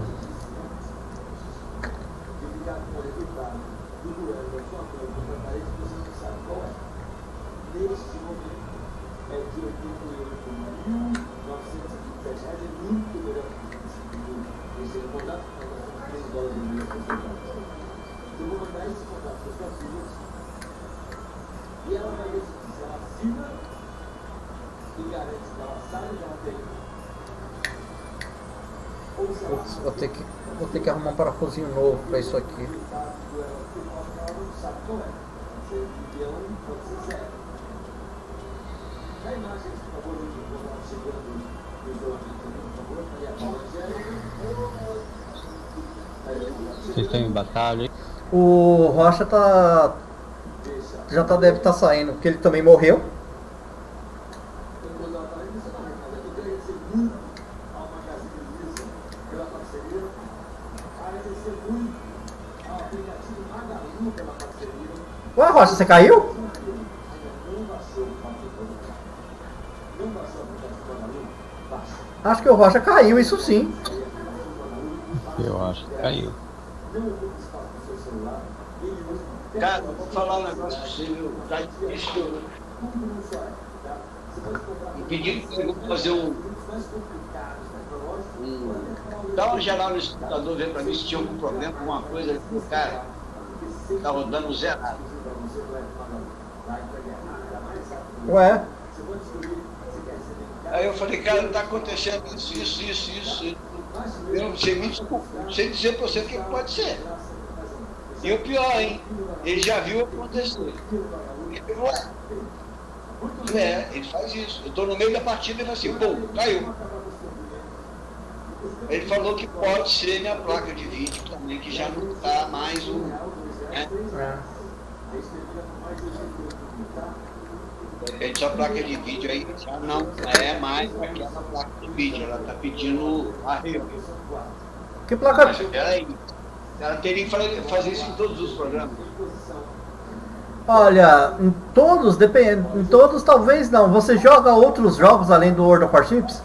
Vou ter que arrumar um parafusinho novo para isso aqui. Vocês estão em batalha, hein? O Rocha deve estar saindo, porque ele também morreu. Ué, Rocha, você caiu? Acho que o Rocha caiu, isso sim. Eu acho que caiu. Cara, vou falar um negócio pra você, viu? Tá difícil. Me pediram que eu vou fazer dá uma geral no computador, ver pra mim se tinha algum problema, alguma coisa. Cara, tá rodando zerado. Ué? Aí eu falei, cara, tá acontecendo isso. Eu não sei, me desculpa, não sei dizer pra você o que pode ser. E o pior, hein? Ele já viu acontecer. Ele faz isso. Eu tô no meio da partida e ele assim, pô, caiu. Ele falou que pode ser minha placa de vídeo também, que já não tá mais um. Né? Essa placa de vídeo aí já não é mais aquela placa de vídeo, ela tá pedindo arrego. Que placa? Mas peraí, ela teria que fazer isso em todos os programas. Olha, em todos, depende. Em todos talvez não. Você joga outros jogos além do World of Warships?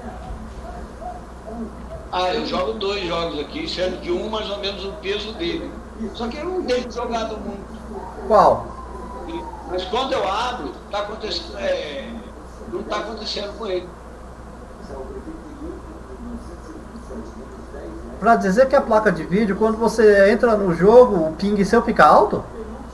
Ah, eu jogo 2 jogos aqui, sendo que um mais ou menos o peso dele. Só que eu não tenho jogado muito. Qual? Mas quando eu abro, tá acontecendo. não está acontecendo com ele. Pra dizer que a placa de vídeo, quando você entra no jogo, o ping seu fica alto?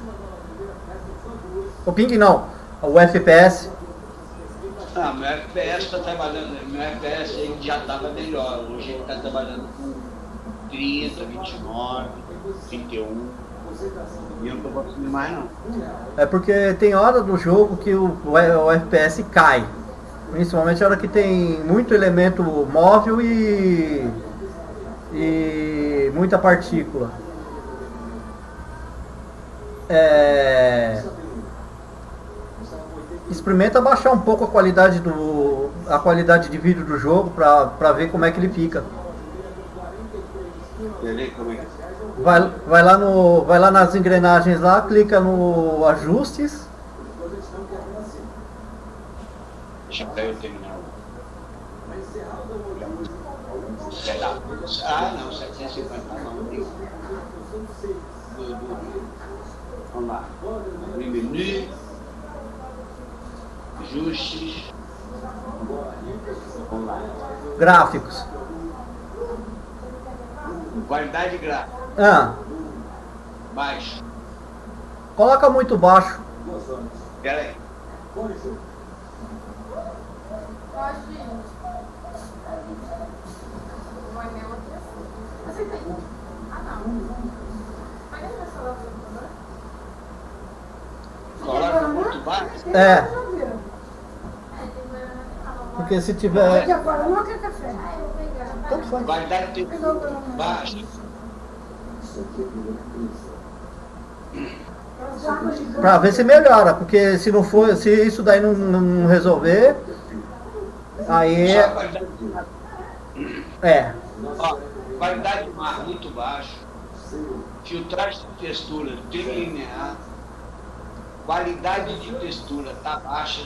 O ping não, o FPS. Ah, meu FPS está trabalhando, meu FPS ele já estava melhor. Hoje ele está trabalhando com 30, 29, 31. E eu não estou conseguindo mais não. É porque tem hora do jogo que o FPS cai. Principalmente a hora que tem muito elemento móvel e muita partícula. Experimenta baixar um pouco a qualidade de vídeo do jogo pra ver como é que ele fica. Vai lá nas engrenagens lá, clica no ajustes. Deixa eu terminar. Ah, não, 750 não. Vamos lá. Menu. Ajustes. Vamos lá. Gráficos. Qualidade gráfica. Baixo. Coloca muito baixo. Pera aí. Coloca muito baixo? Porque se tiver... Qualidade baixa. Pra ver se melhora, porque se não for, se isso daí não resolver, aí Ó, qualidade de mar muito baixa, filtragem de textura linear, qualidade de textura tá baixa,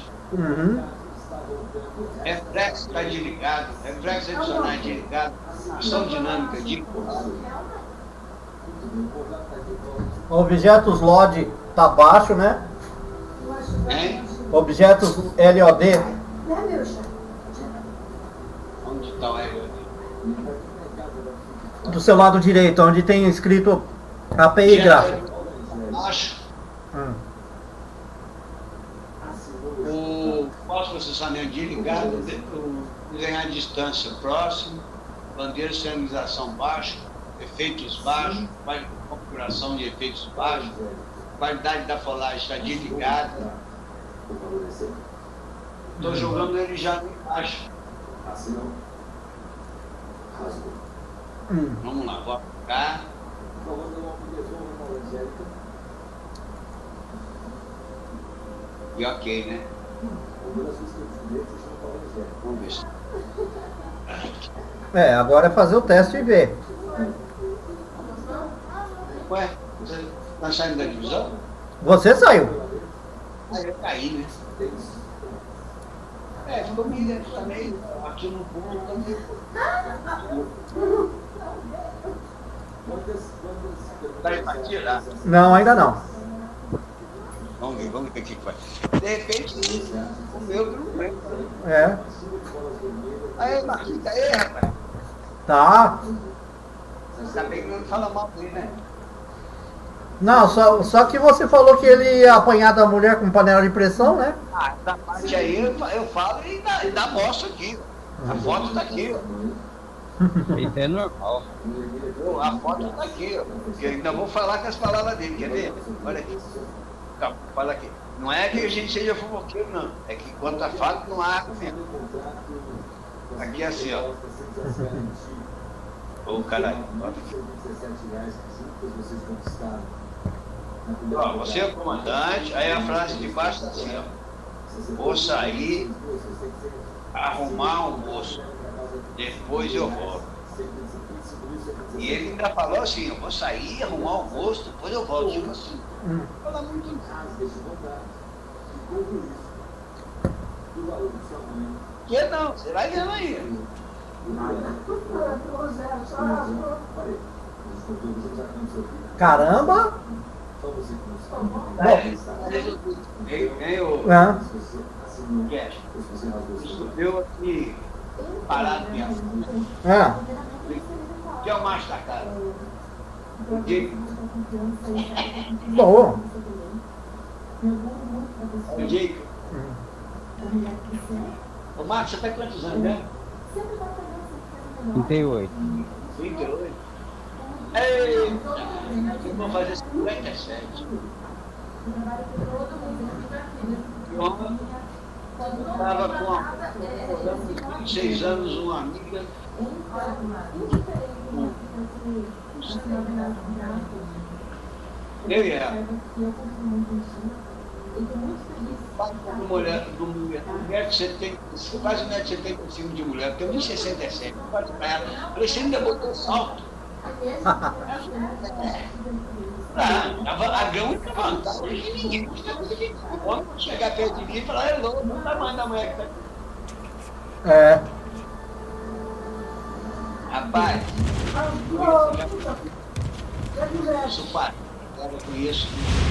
reflexo está desligado, reflexo adicional desligado, ação dinâmica de objetos LOD tá baixo, né? Hein? Objetos LOD. Onde está o LOD? Do seu lado direito, onde tem escrito API gráfico. Baixo. O pós-processamento desligado, o desenhar distância próximo, bandeira de sinalização baixa, efeitos baixos, configuração de efeitos baixos, qualidade da folagem está desligada. Estou jogando ele já embaixo. Vamos lá, vou aplicar. E ok, né? Vamos ver. Agora é fazer o teste e ver. Ué, você tá saindo da divisão? Você saiu. Aí eu caí, né? Família também, aqui no pulo também. Vai pra tirar? Não, ainda não. Vamos ver o que vai. De repente, o meu não vem. Aí, Marquinhos, tá aí, rapaz? Tá. Ainda bem que não fala mal dele, né? Não, só que você falou que ele ia apanhar da mulher com panela de pressão, né? Ah, essa parte aí eu falo e ainda mostro aqui. A foto tá aqui, ó. Isso é normal. A foto tá aqui, ó. Eu ainda vou falar com as palavras dele, quer ver? Olha aqui. Calma, fala aqui. Não é que a gente seja fofoqueiro, não. É que quando a fato não há argumento. Aqui é assim, ó. Ô, caralho. Ó, você é o comandante, aí a frase de baixo tá assim, ó. Vou sair, arrumar almoço. Depois eu volto. E ele ainda falou assim, eu vou sair, arrumar almoço, depois eu volto. Tipo assim. Fala muito que não, você vai vendo aí. Caramba! Eu aqui, parado minha frente. Ah, Que é o macho da cara? O Jake. bom. O Jake. Ô, Marcos, você tem quantos anos, né? 38. 38? Eita, eu vou fazer 57. Eu estava com 26 anos, uma amiga. Eu e ela. Mulher que você tem, quase 1,75 m de mulher, tem 1,67 m, quase para ela. Falei, você ainda botou salto. A única vantagem é que ninguém pode chegar perto de mim e falar, é louco, não tá mais da mulher que tá aqui. É. Rapaz, eu sou pai, eu conheço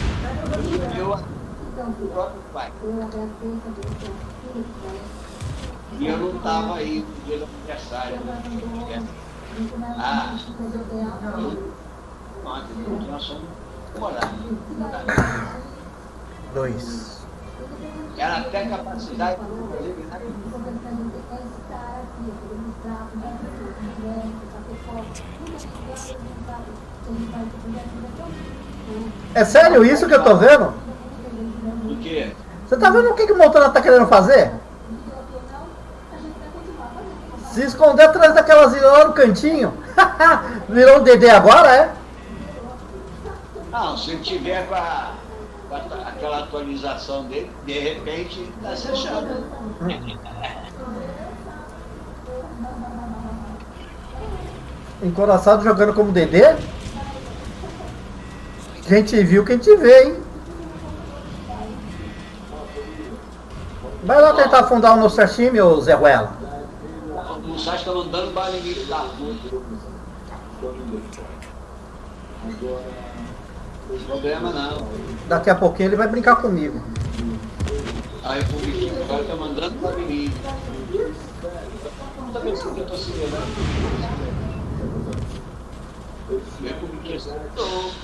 meu próprio pai. E eu não estava aí no dia do aniversário. Nós somos morar. 2. Ela tem capacidade de fazer nada. É sério isso que eu tô vendo? Do quê? Você tá vendo o que o Montana tá querendo fazer? Se esconder atrás daquelas lá no cantinho. Virou um Dedê agora, é? Não, se ele tiver com aquela atualização dele, de repente tá se achando. Encoraçado jogando como Dedê? Quem te viu, quem te vê, hein? Vai lá tentar afundar o nosso time, ô Zé Ruela. O Musashi tá mandando bala em mim, tá? Não tem problema não. Daqui a pouquinho ele vai brincar comigo. Aí o público agora tá mandando bala em mim. Toda vez que eu tô segurando. Meu público acertou.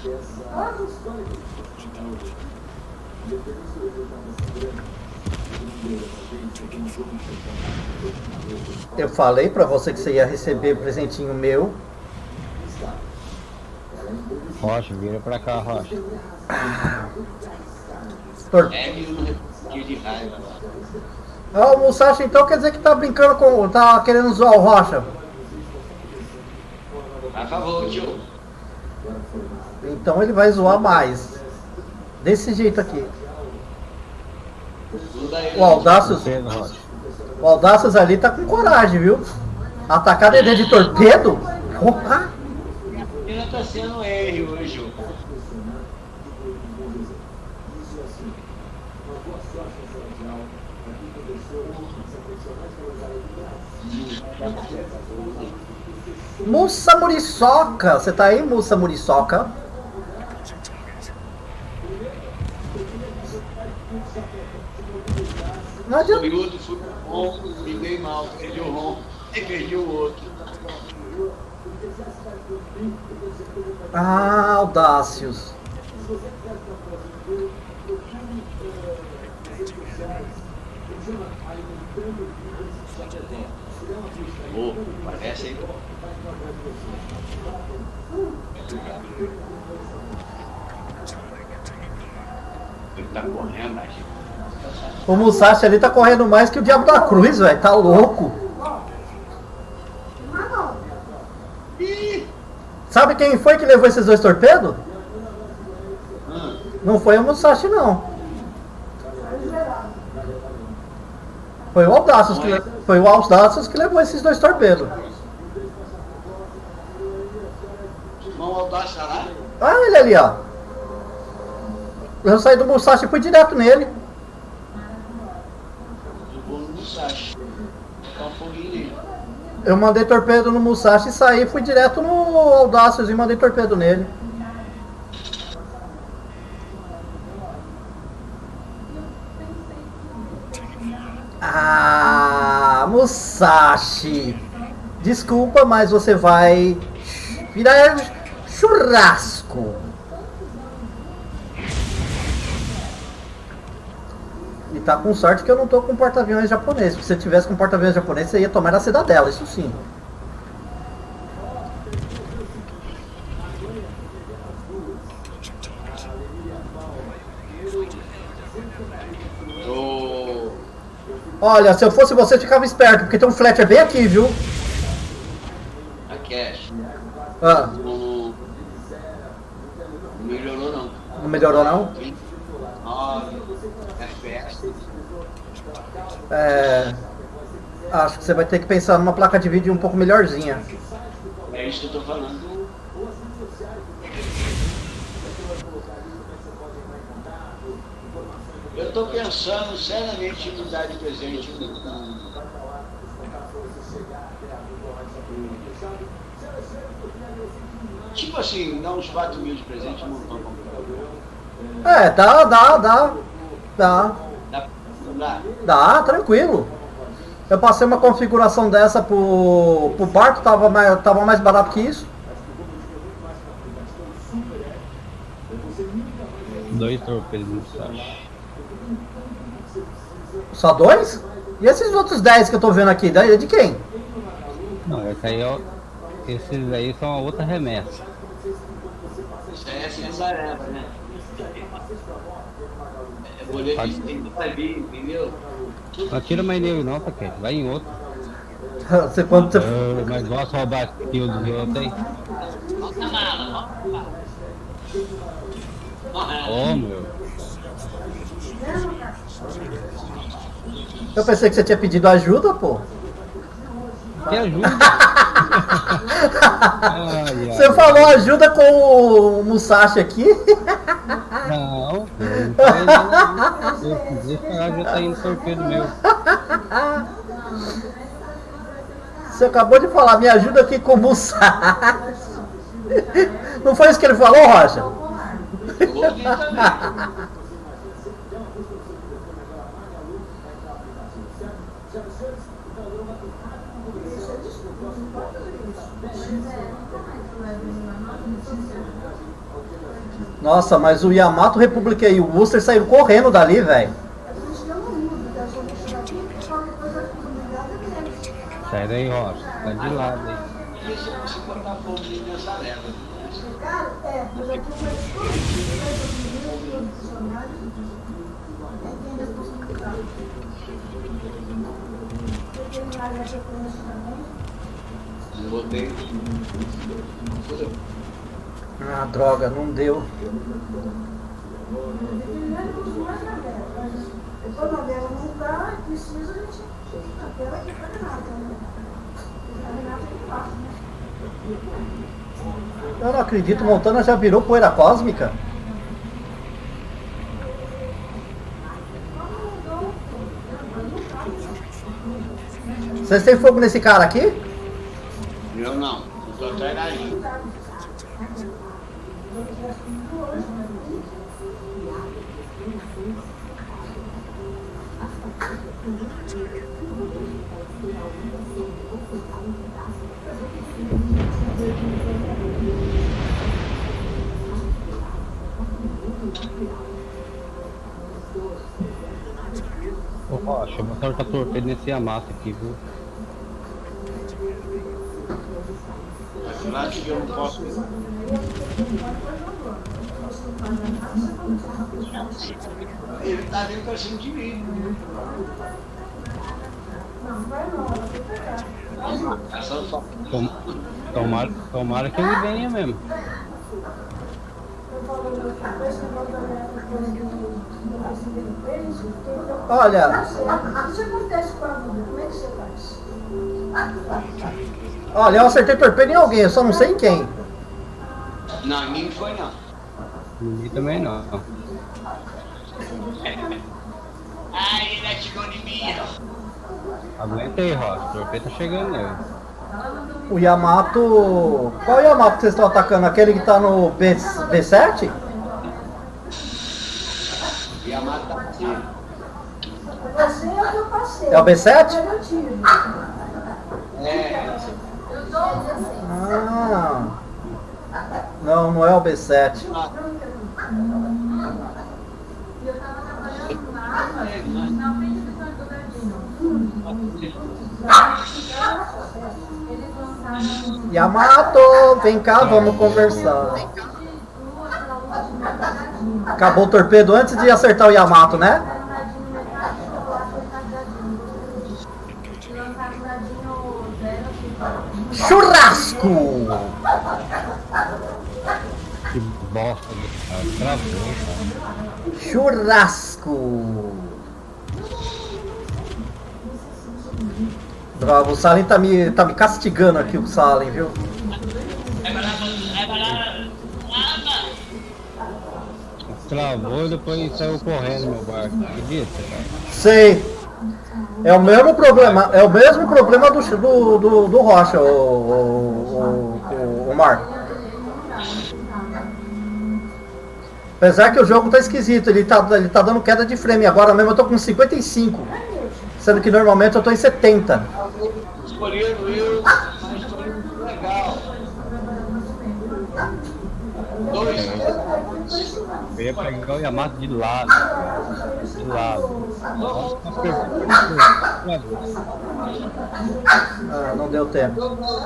Eu falei pra você que você ia receber presentinho meu. Rocha, vira pra cá, Rocha. De raiva. Ah, o Musashi então quer dizer que tá brincando com. Tá querendo zoar o Rocha. A favor, tio. Então ele vai zoar mais. Desse jeito aqui. O Audacious. O Audacious ali tá com coragem, viu? Atacar Dedê de torpedo? Opa! Ele tá sendo ele hoje. Mussa Muriçoca! Você tá aí, Mussa Muriçoca? Não adianta. O minuto foi bom, liguei mal, perdi o rom e perdi o outro. Ah, Audacious. Oh, parece aí. Ele tá correndo, mas... O Musashi ali tá correndo mais que o Diabo da Cruz, velho. Tá louco. Sabe quem foi que levou esses dois torpedos? Não foi o Musashi, não. Foi o Audacious que levou esses dois torpedos. Vamos Audacious lá? Ah, ele ali, ó. Eu saí do Musashi e fui direto nele. Eu vou no Musashi. Tá um pouquinho dele. Eu mandei torpedo no Musashi e saí, fui direto no Audacious e mandei torpedo nele. Musashi. Desculpa, mas você vai virar churrasco. E tá com sorte que eu não tô com porta-aviões japonês. Se você tivesse com porta-aviões japonês, você ia tomar a cidadela, isso sim. Olha, se eu fosse você, ficava esperto, porque tem um Fletcher bem aqui, viu? Aqui é. Ah. Não melhorou não. Não melhorou não? Acho que você vai ter que pensar numa placa de vídeo um pouco melhorzinha. É isso que eu tô falando. Eu tô pensando seriamente em mudar de presente. Tipo assim, dar uns 4 mil de presente e montar um computador. Dá, tranquilo. Eu passei uma configuração dessa pro barco, tava mais barato que isso. 2 torpedos, sabe? Só 2? E esses outros 10 que eu tô vendo aqui, de quem? Não, esses aí são a outra remessa. Isso aí é censareva, né? É boleto que tem que saber, entendeu? Não tira mais nele não, Paquete. Vai em outro. Você quando você... Mas gosta de roubar kill dos outros aí? Volta a mala, Ô, meu. Eu pensei que você tinha pedido ajuda, pô. Que ajuda? Você falou ajuda com o Musashi aqui? Não, eu podia falar, já tá indo torpedo meu. Você acabou de falar, me ajuda aqui com o Musashi. Não foi isso que ele falou, Rocha? Eu ouvi também. Nossa, mas o Yamato, Republic e o Worcester saíram correndo dali, velho. Sai daí, Rocha. Tá de lado aí. Se botar fogo nessa leva. Botei. Ah, droga, não deu. Quando a vela não dá, precisa a gente. A vela aqui pra Renata, né? A Renata aqui embaixo, né? Eu não acredito, Montana já virou poeira cósmica. Vocês têm fogo nesse cara aqui? Eu não. Eu tô atrás da linha. Ô, Rocha, eu vou botar torpedo nesse Yamato aqui, viu? Lá que eu não posso. Ele tá vindo pra cima de mim. Não, vai não, ela vai pegar. Tomara que ele venha mesmo. Olha. Isso acontece com a vida, como é que você faz? Olha, eu acertei torpedo em alguém, eu só não sei em quem. Não, em mim não foi não. Em mim também não. Ai, ele atirou em mim. Aguenta aí, Rocha. O torpedo tá chegando nele. O Yamato... Qual Yamato que vocês estão atacando? Aquele que tá no B7? Yamato tá aqui. Você é o que eu passei. É o B7? Eu tive. É. Ah. Não, não é o B7. Eu tava trabalhando lá, na frente do Santo Verdinho. Eles lançaram. Yamato, vem cá, vamos conversar. Acabou o torpedo antes de acertar o Yamato, né? Churrasco! Que bosta do cara. Travou, cara. Churrasco! Droga, o Salen tá me castigando aqui, o Salen, viu? Travou e depois saiu correndo meu barco. Acredita, cara? Sei. É o mesmo problema do Rocha, o Marco. Apesar que o jogo tá esquisito, ele tá dando queda de frame. Agora mesmo eu tô com 55. Sendo que normalmente eu tô em 70. Escolheram eu, uma história muito legal. Eu ia pegar o Yamato de lado. De lado. Ah, não deu tempo.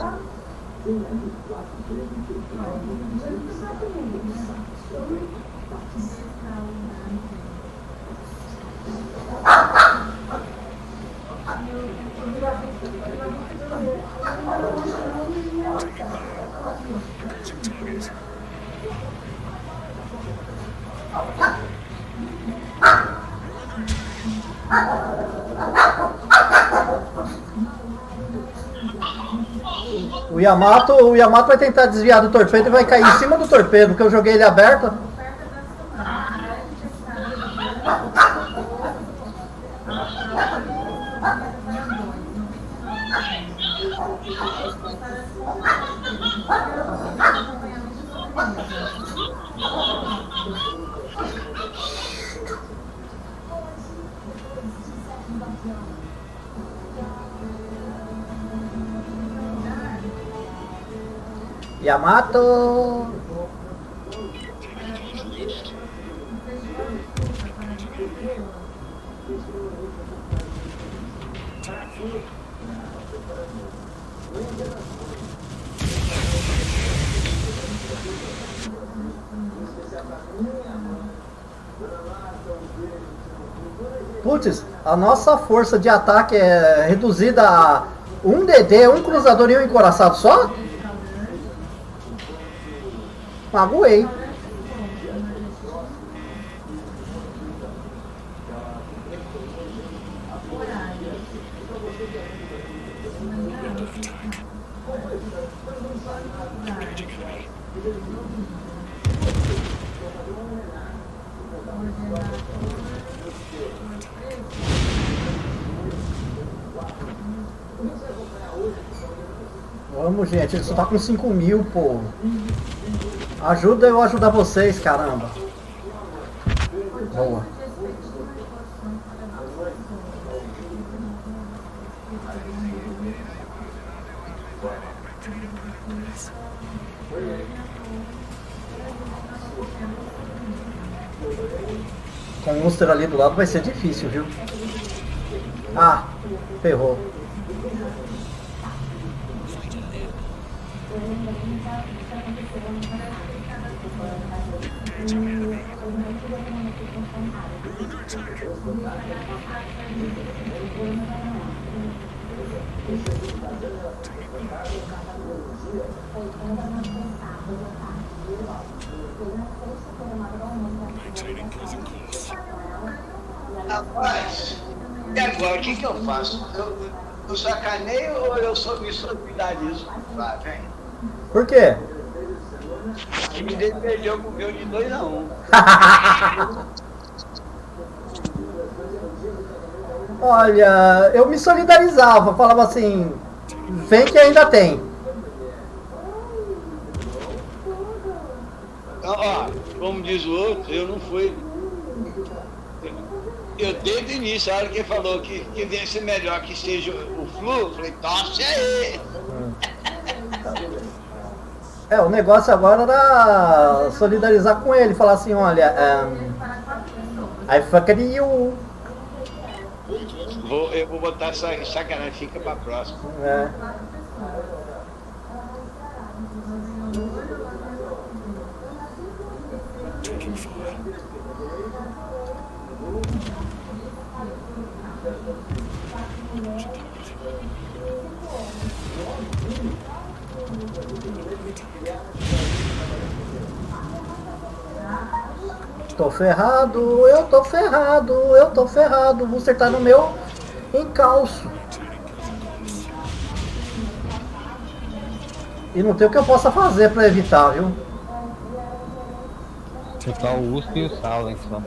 O Yamato vai tentar desviar do torpedo e vai cair em cima do torpedo, porque eu joguei ele aberto. Yamato! Putz, a nossa força de ataque é reduzida a um DD, um cruzador e um encoraçado só? Magoei. Vamos, gente, ele só tá com 5.000, pô. Ajuda eu a ajudar vocês, caramba. Boa. Com o Monster ali do lado vai ser difícil, viu? Ah, ferrou. Rapaz, e agora, o que eu faço? Eu sacaneio ou eu me solidarizo com o Flávio, hein? Por quê? O time dele perdeu com o meu de 2-1. Olha, eu me solidarizava, falava assim, vem que ainda tem. Ó, como diz o outro, eu não fui. Eu desde o início, a hora que ele falou que devia ser melhor que seja o Flu, eu falei, torce aí. O negócio agora era solidarizar com ele, falar assim, olha, I fucked you. Eu vou botar essa sacanagem, fica pra próxima. Tô ferrado, eu tô ferrado, eu tô ferrado. O booster tá no meu encalço. E não tem o que eu possa fazer pra evitar, viu? Só o USP e o Salem só.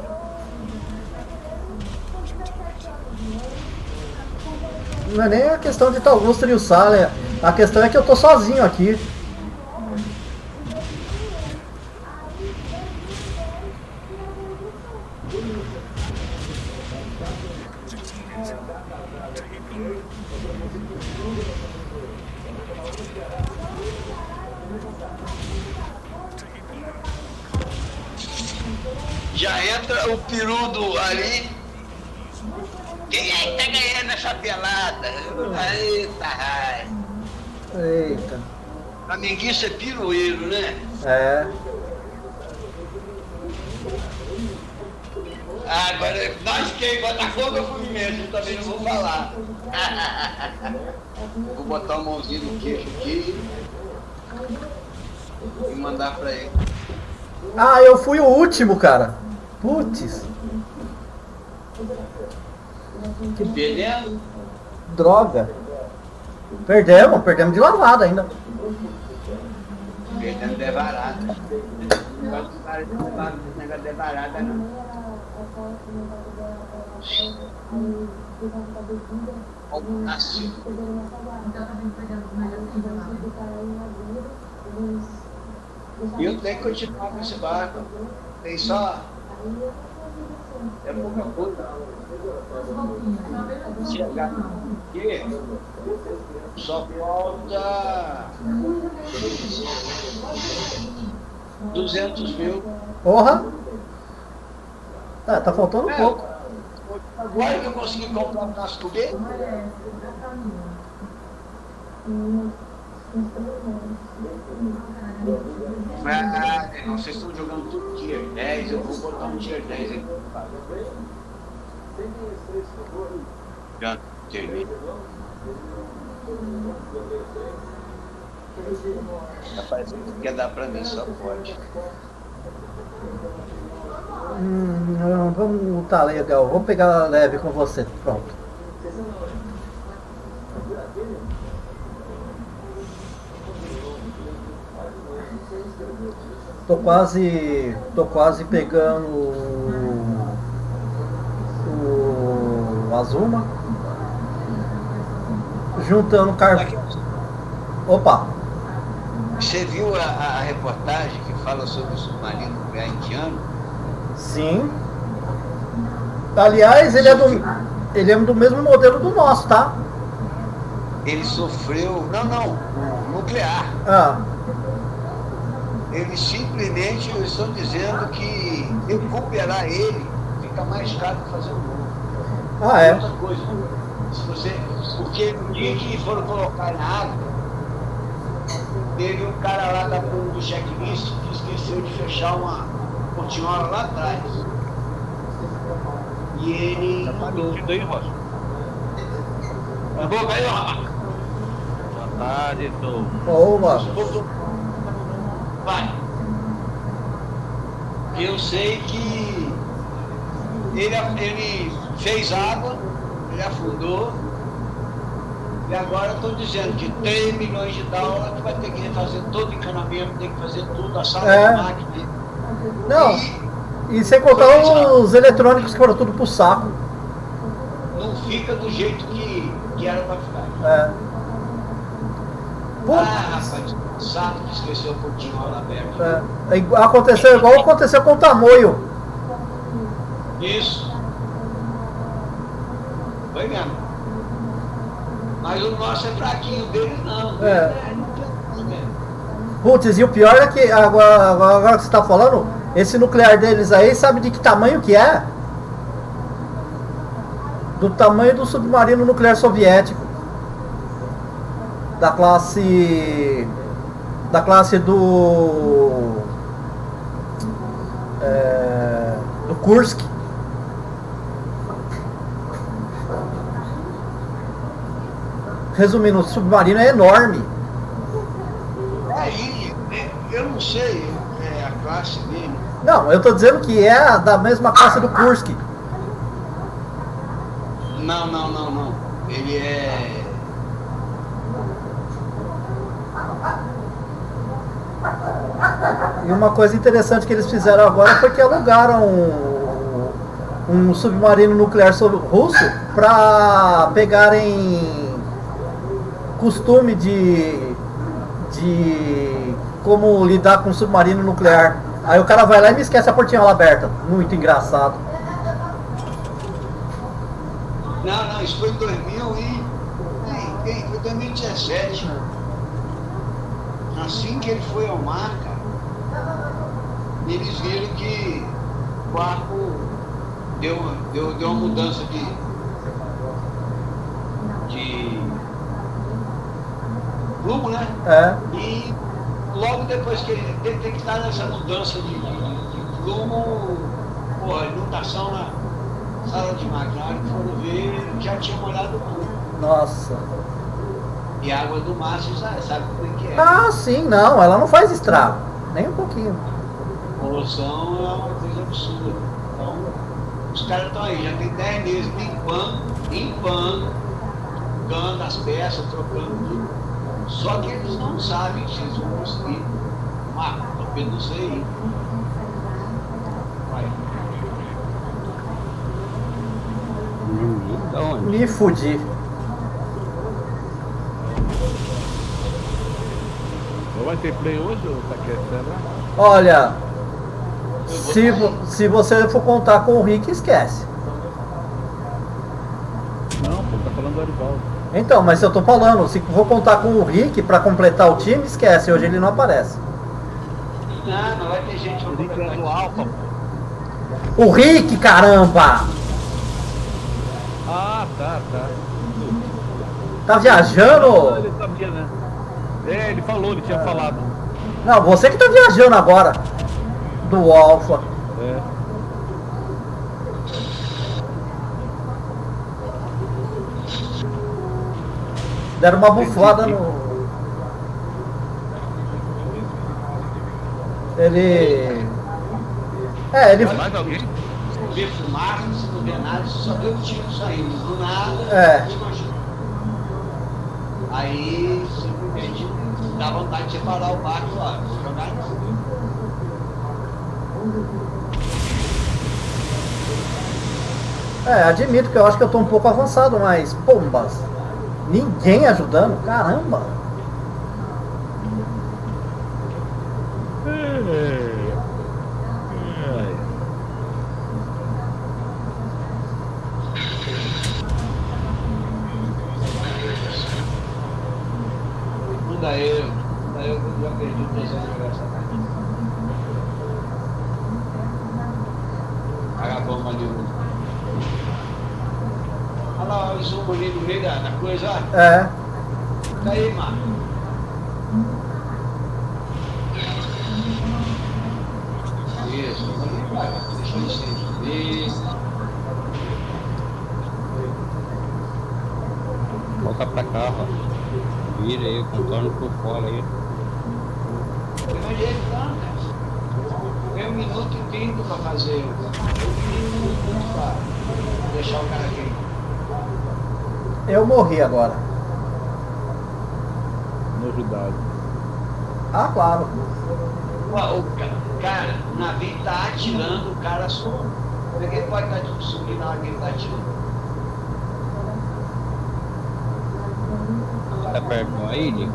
Não é nem a questão de estar o Guster e o Salem. A questão é que eu tô sozinho aqui. Já entra o perudo ali. Quem é que tá ganhando essa pelada? Eita, raio. Eita. Flamenguista é pirueiro, né? É. Agora, nós quem Botafogo eu fui mesmo, também não vou falar. Vou botar uma mãozinha no queixo aqui e mandar pra ele. Ah, eu fui o último, cara. Putz. Que perdendo? Droga. Perdemos de lavada ainda. Perdendo de varada. Não gosto de cara de negócio de varada, não. Como nasceu. E eu tenho que continuar com esse barco. Tem só. É pouca coisa. Chegar aqui, só falta 200 mil. Porra! Tá faltando um pouco. Agora que eu consegui comprar um casco B. Mas não, vocês estão jogando tudo tier 10, eu vou botar um tier 10 aqui. Já terminei. Rapaz, se quer dar pra mim, só pode. Vamos, tá legal, vamos pegar leve com você, pronto. Tô quase pegando o Azuma, juntando carro. Opa! Você viu a reportagem que fala sobre o submarino nuclear indiano? Sim. Aliás, ele é do mesmo modelo do nosso, tá? Ele sofreu... Não, nuclear. Ah. Eles simplesmente estão dizendo que recuperar ele fica mais caro que fazer um novo. Ah, é? Outra coisa, porque no dia que foram colocar na água, teve um cara lá do checklist que esqueceu de fechar uma portinhola lá atrás. E ele... Tá mentindo aí, Rocha? Tá bom, caiu, rapaz. Boa tarde, tô. Oba! Vai. Eu sei que ele fez água, ele afundou, e agora estão dizendo que 3 milhões de dólares vai ter que refazer todo o encanamento, tem que fazer tudo, a sala de máquina. Não, e sem contar os eletrônicos que foram tudo pro saco. Não fica do jeito que era para ficar. É. Rapaz, saco que esqueceu o portinhola aberto. Aconteceu igual aconteceu com o tamoio. Isso. Foi mesmo. Mas o nosso é fraquinho, deles não. Putz, e o pior é que agora que você tá falando, esse nuclear deles aí, sabe de que tamanho que é? Do tamanho do submarino nuclear soviético. Da classe do Kursk. Resumindo, o submarino é enorme. Eu não sei a classe dele. Não, eu tô dizendo que é da mesma classe do Kursk. Não. Ele é... E uma coisa interessante que eles fizeram agora foi que alugaram um submarino nuclear russo para pegarem costume de como lidar com um submarino nuclear. Aí o cara vai lá e me esquece a portinha lá aberta. Muito engraçado. Não, isso foi em 2017. Assim que ele foi ao mar, cara, eles viram que o barco deu uma mudança de rumo, né? E logo depois que ele detectaram essa mudança de rumo, inundação na sala de máquina, foram ver, já tinha molhado tudo. Nossa. E a água do mar, você sabe como é que é. Ah, sim, não, ela não faz estrago, nem um pouquinho. Poluição é uma coisa absurda. Então, os caras estão aí, já tem 10 meses limpando, trocando as peças, trocando tudo. Só que eles não sabem se eles vão conseguir. Talvez não sei. Vai. Me fudi. Vai ter play hoje ou tá quieto? Olha, se você for contar com o Rick, esquece. Não, pô, tá falando do Arivaldo. Então, mas eu tô falando, se for contar com o Rick pra completar o time, esquece, hoje ele não aparece. Não vai ter gente. O Rick é do Alfa, pô. O Rick, caramba! Ah, tá. Tá viajando? Ele sabia, né? Ele falou, ele tinha falado. Não, você que tá viajando agora. Do Alpha. Deram uma bufada no... Ele... ele... Mais alguém? Não vê fumaça, não vê nada, só vê o tiro saindo do nada. Aí, simplesmente, dá vontade de separar o barco lá, jogar não. Admito que eu acho que eu tô um pouco avançado, mas pombas, ninguém ajudando, caramba. Eu já perdi o desejo de jogar essa partida. Paga a bomba ali. Olha lá o Azuma ali no meio da coisa, ó. Tá aí, mano. Isso, deixa eu ver. Volta pra cá, ó. Vira aí, contorno por fora aí. Tem jeito não, cara. Tem 1 minuto e 30 pra fazer. 1 minuto pra deixar o cara aqui. Eu morri agora. Novidade. Ah, claro. Cara, o navio tá atirando, o cara só. Como é que ele pode estar subindo na hora que ele tá atirando? Tá perto de uma ilha?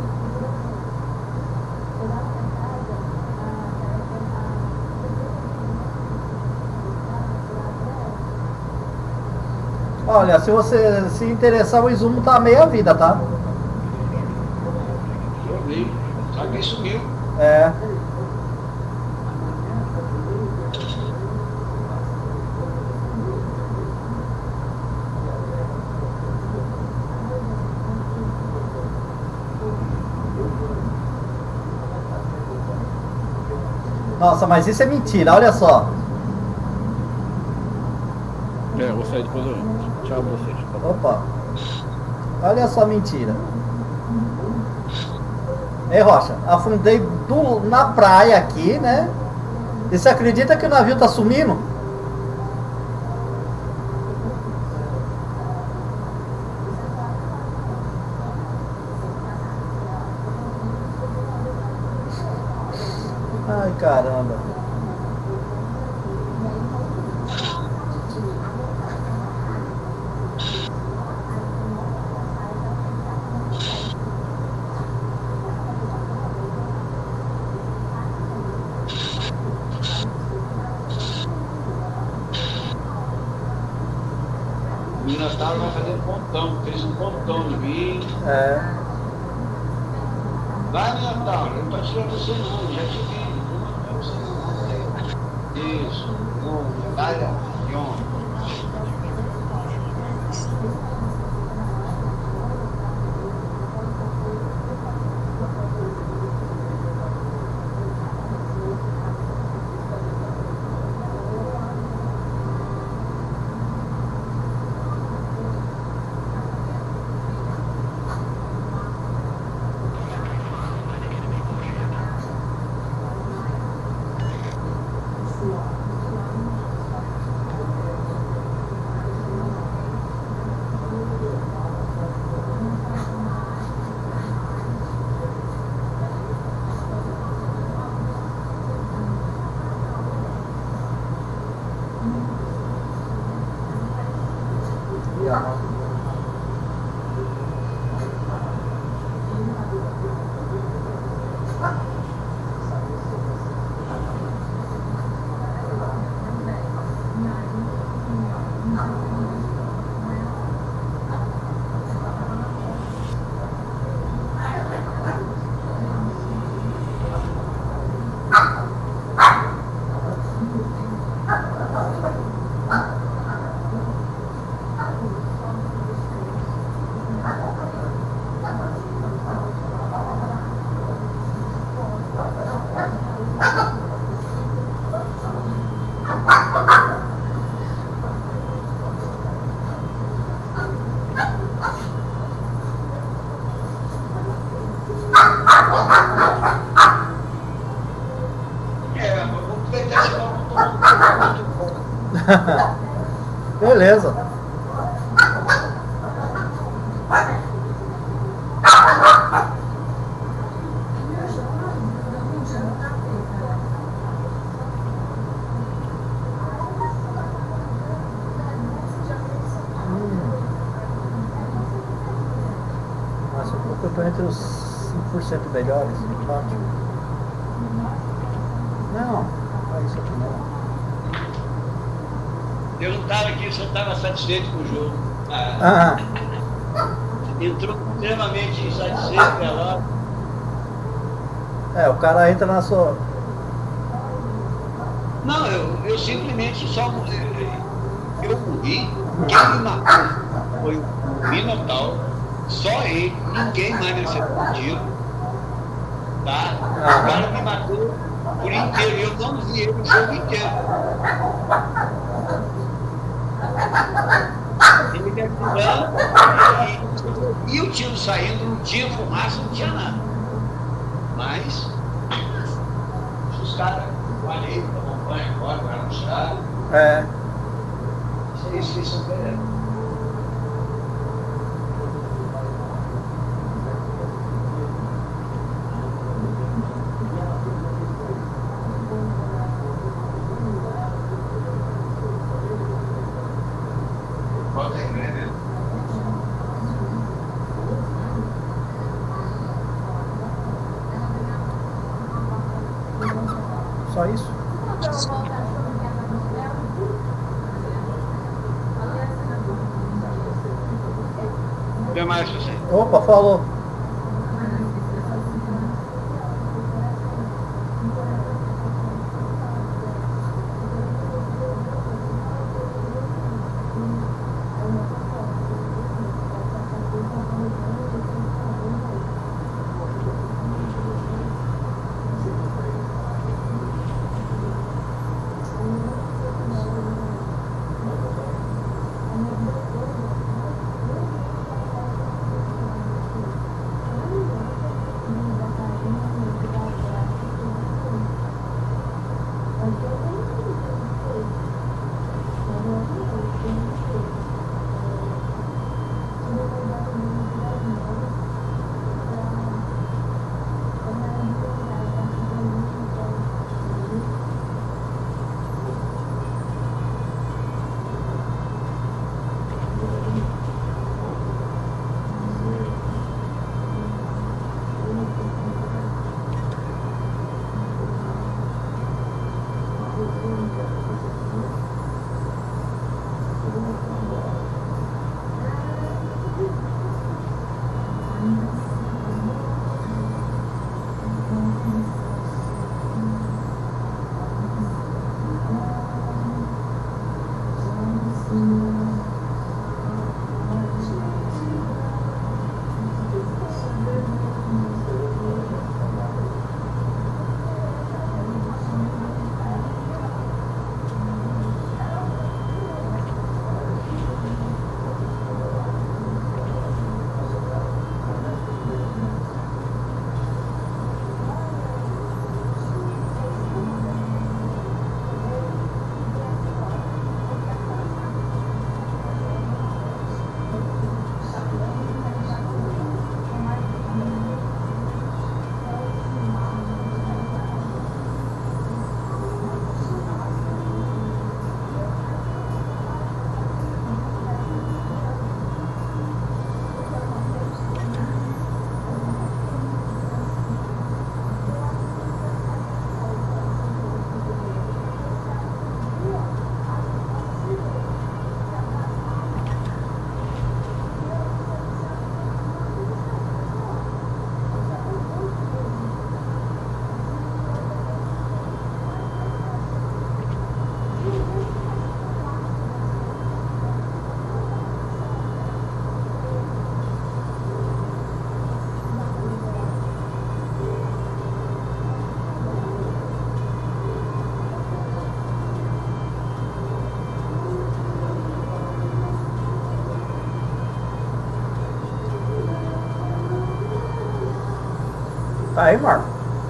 Olha, se você se interessar, o Azuma tá meia vida, tá? Eu vi. Só que sumiu. É. Nossa, mas isso é mentira, olha só. Eu vou sair depois eu entro. Tchau vocês. Opa. Olha só a mentira. Ei, Rocha, afundei na praia aqui, né? E você acredita que o navio tá sumindo? Ai, caramba. O Minotauro vai fazer um pontão, fez um pontão de mim. É. Vai, Minotauro, eu não tô tirando você não, já te vi. Isso, vai, John. Beleza. Nossa, eu tô entre os 5% melhores. Ótimo. Não, é isso aqui não. Eu não estava aqui, só estava satisfeito com o jogo. Entrou extremamente insatisfeito, velado. É, o cara entra na sua. Não, eu simplesmente só. Eu morri, quem me matou foi o Minotauro, só ele, ninguém mais me acertou um tiro. Tá? O cara me matou por inteiro, eu não vi ele o jogo inteiro. Ele me atirando e o tiro saindo, não tinha fumaça, não tinha nada. Mas os caras, olhei, tomam banho agora, vai no chá. É. Isso é super. Só isso? Até mais, você. Opa, falou. Tá aí, Marco?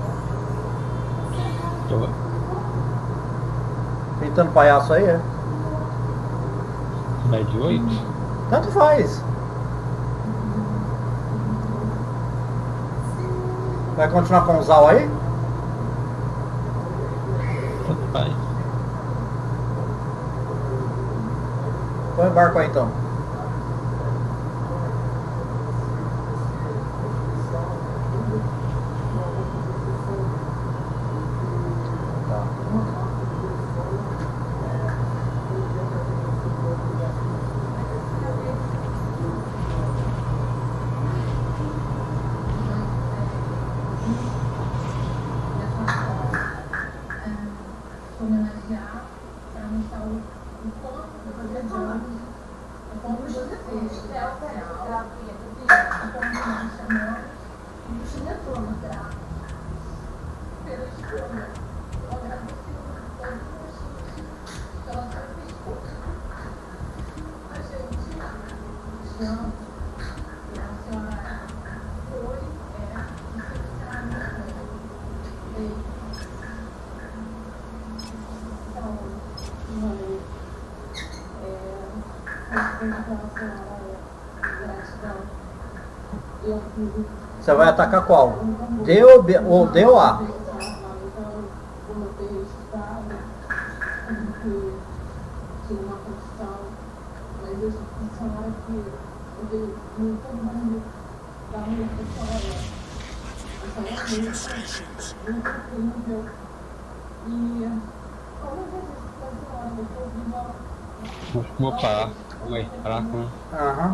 Tô. Pintando palhaço aí, é? Vai de 8? Tanto faz. Vai continuar com o Zal aí? Tanto faz. Põe o barco aí então. Homenagear para mostrar o quanto eu fazia de anos, o quanto você fez, é o real, o quanto nós chamamos, e o chinetou no teatro. Pela escolha, eu agradeço a todos os que ela fez tudo. A gente chama, e a senhora foi, e sempre será minha mãe. Você vai atacar qual? D ou B, ou D ou A? Vou parar. mais fraco, né? Aham.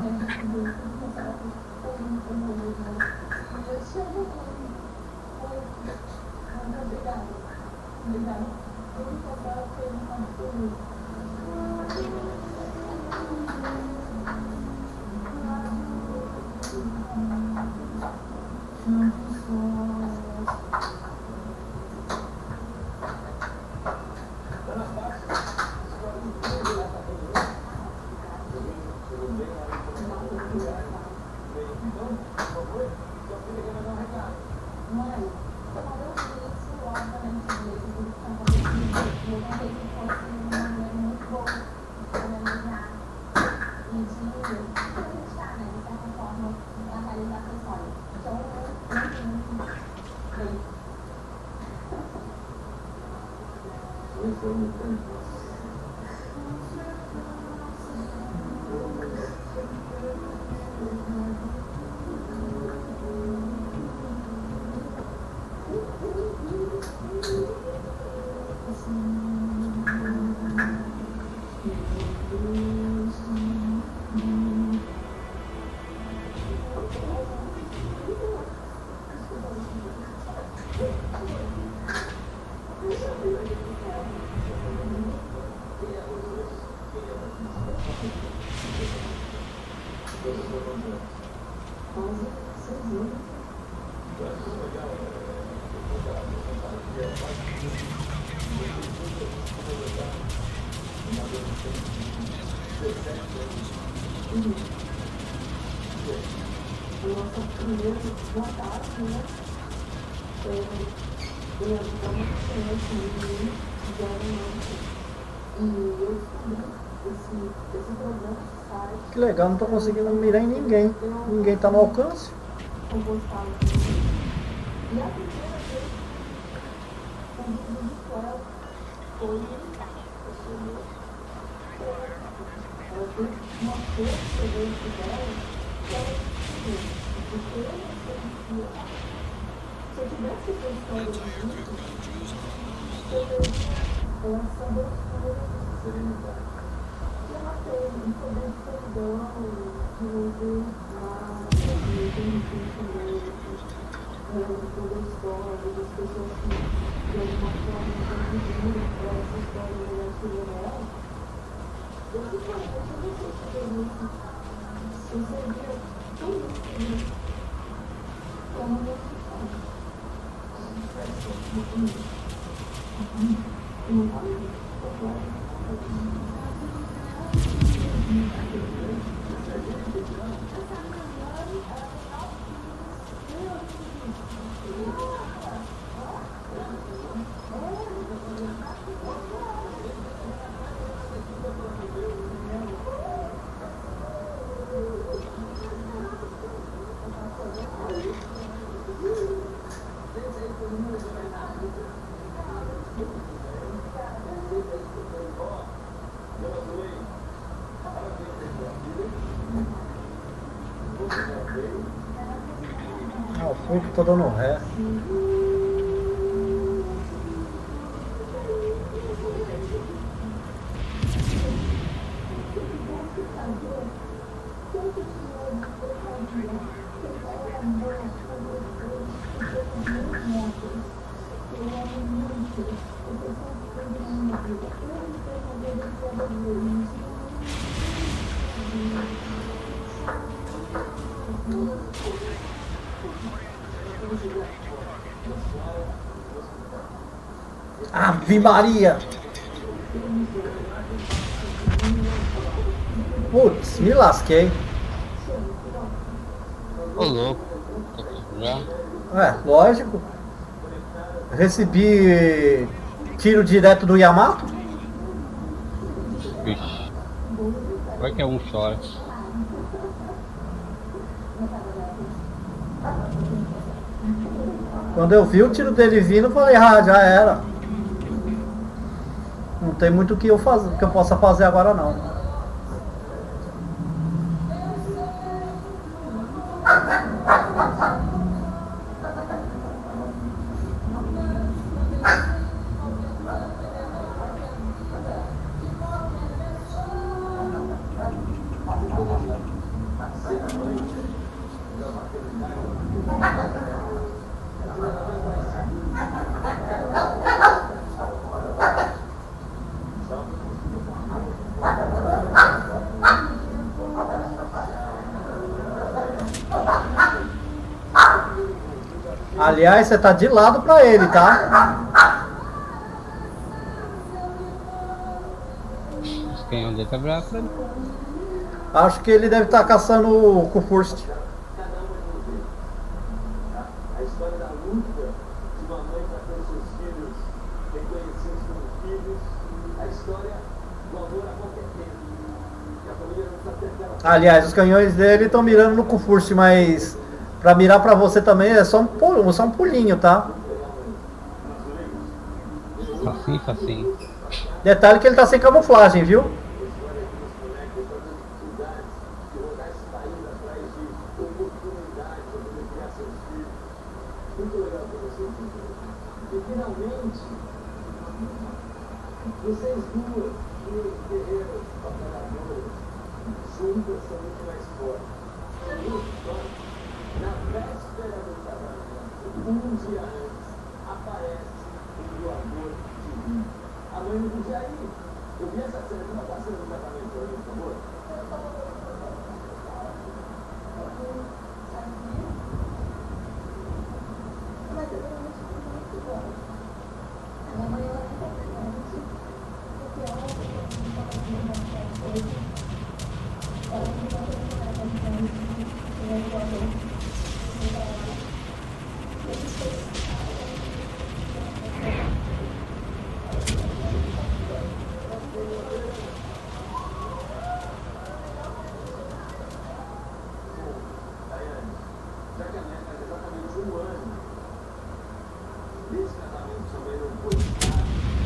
Que legal, não tô conseguindo mirar em ninguém. Ninguém tá no alcance. Ah, o fogo tá dando ré. Ave Maria! Putz, me lasquei. Ô louco. Já? Lógico. Recebi tiro direto do Yamato. Vixe. Vai que é um chora. Quando eu vi o tiro dele vindo, eu falei, ah, já era. Não tem muito o que eu possa fazer agora não. Aliás, você tá de lado pra ele, tá? Os canhões dele tá bravo pra ele. Acho que ele deve estar caçando o Kurfürst. A história da luta de uma mãe para ter seus filhos reconhecidos como filhos, a história do amor a qualquer tempo. E a família não está tentando. Aliás, os canhões dele estão mirando no Kurfürst, mas pra mirar pra você também é só um pulinho, tá? Facinho, facinho. Detalhe que ele tá sem camuflagem, viu? Muito legal para você, e finalmente, vocês duas guerreiras, batalhadoras, juntas são muito mais fortes. São muito fortes. Na véspera do casamento, dia antes, aparece o doador divino. A mãe não podia ir. Eu vi essa cena, não está sendo do casamento, por favor? Mas eu realmente fui muito bom. A minha mãe ela é completamente porque ela não tem coisa. Ela não tem Já que a neta faz exatamente um ano desse casamento, sua mãe não pôde estar.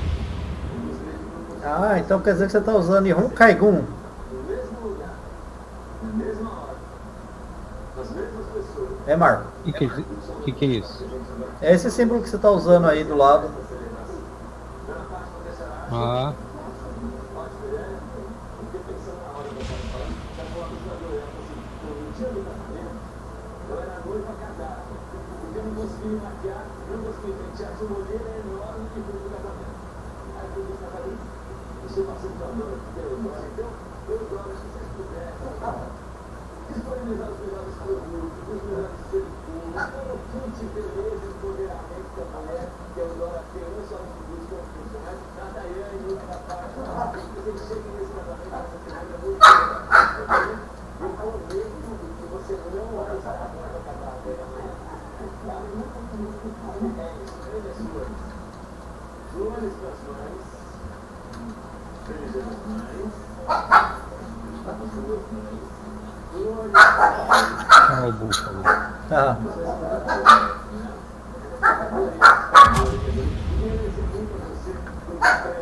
Ah, então quer dizer que você tá usando Ihun Kaigun. No mesmo lugar, na mesma hora, com as mesmas pessoas. É, Marco. O que é isso? É esse símbolo que você tá usando aí do lado. Ah, Eu era noiva casada, porque eu não consegui me maquiar, não consegui pentear, tinha uma olheira enorme e fui pro casamento. Aí eu fui pro casamento, e se eu passei pra dona, então, eu adoro, se vocês puderem, disponibilizar os melhores produtos, os melhores perfumes, todo o kit de beleza e empoderamento da mulher, que eu adoro ter, não só nos produtos como funcionários, na Daiane, no rapaz, vocês chegam nesse casamento, essa semana muito bem, eu prometo que você não vai usar a porta da casa da manhã. Flores para as mães. Feliz dia das mães. As duas mães. Flores para o búfalo. Ah. você.